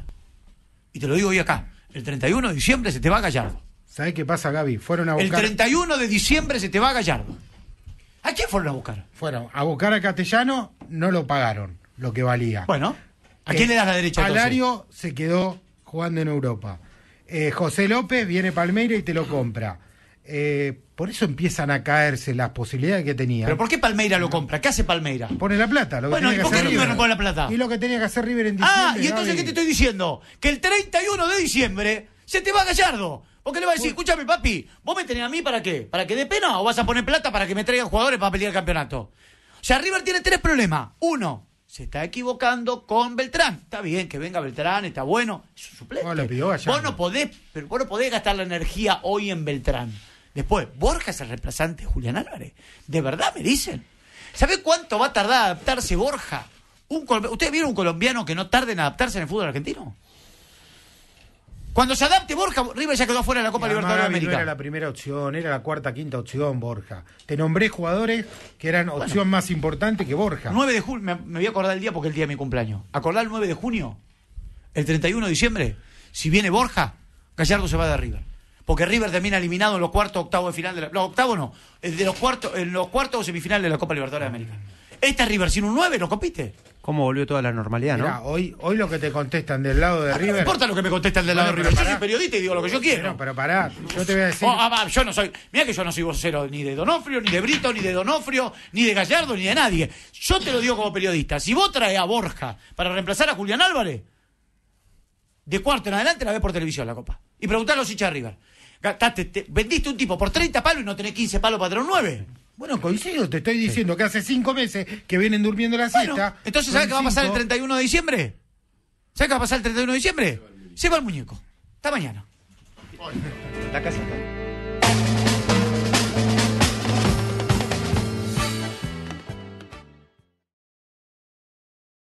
Y te lo digo hoy acá. El treinta y uno de diciembre se te va Gallardo. ¿Sabés qué pasa, Gaby? Fueron a El buscar... treinta y uno de diciembre se te va Gallardo. ¿A quién fueron a buscar? Fueron a buscar a Castellano, no lo pagaron lo que valía. Bueno, ¿a quién le das la derecha entonces? Alario se quedó jugando en Europa. Eh, José López viene Palmeiras y te lo compra. Eh, por eso empiezan a caerse las posibilidades que tenía. ¿Pero por qué Palmeira lo compra? ¿Qué hace Palmeira? Pone la plata. Lo que Bueno, tenía ¿y que por qué hacer River no pone la plata? Y lo que tenía que hacer River en diciembre. Ah, y entonces, Gaby. ¿qué te estoy diciendo? Que el treinta y uno de diciembre se te va Gallardo. Porque le va a decir, escúchame, papi, ¿vos me tenés a mí para qué? ¿Para que dé pena o vas a poner plata para que me traigan jugadores para pelear el campeonato? O sea, River tiene tres problemas. Uno, se está equivocando con Beltrán. Está bien que venga Beltrán, está bueno, es un suplente. Oh, lo pidió Gallardo. Vos no podés, pero vos no podés gastar la energía hoy en Beltrán. Después, Borja es el reemplazante de Julián Álvarez. ¿De verdad me dicen? ¿Sabe cuánto va a tardar adaptarse Borja? Un colom- ¿Ustedes vieron un colombiano que no tarde en adaptarse en el fútbol argentino? Cuando se adapte Borja, River ya quedó fuera de la Copa Y Libertadores de Amavi América. no era la primera opción, era la cuarta, quinta opción, Borja. Te nombré jugadores que eran opción más importante que Borja. nueve de junio, me, me voy a acordar el día porque es el día de mi cumpleaños. Acordar el nueve de junio, el treinta y uno de diciembre, si viene Borja, Gallardo se va de River. Porque River termina eliminado en los cuartos, octavos de final de la. No, octavos no, de los cuartos, en los cuartos o semifinales de la Copa Libertadores de América. Este River sin un nueve no compite. ¿Cómo volvió toda la normalidad, no? Mirá, hoy, hoy lo que te contestan del lado de River. No importa lo que me contestan del lado Bueno, de River. pero Yo soy pará. periodista y digo lo que yo quiero. No, pero pará, yo te voy a decir. Oh, ah, ah, yo no soy. Mira que yo no soy vocero ni de Donofrio, ni de Brito, ni de Donofrio, ni de Gallardo, ni de nadie. Yo te lo digo como periodista. Si vos traes a Borja para reemplazar a Julián Álvarez, de cuarto en adelante la ves por televisión la Copa. Y preguntá a los hinchas de River. Gastaste, te- vendiste un tipo por treinta palos y no tenés quince palos para traer un nueve. Bueno, coincido, te estoy diciendo que hace cinco meses que vienen durmiendo la Bueno, siesta. entonces, son ¿sabes qué va a pasar el cinco. treinta y uno de diciembre? ¿Sabes qué va a pasar el treinta y uno de diciembre? Se va el muñeco. Hasta mañana. La casa está.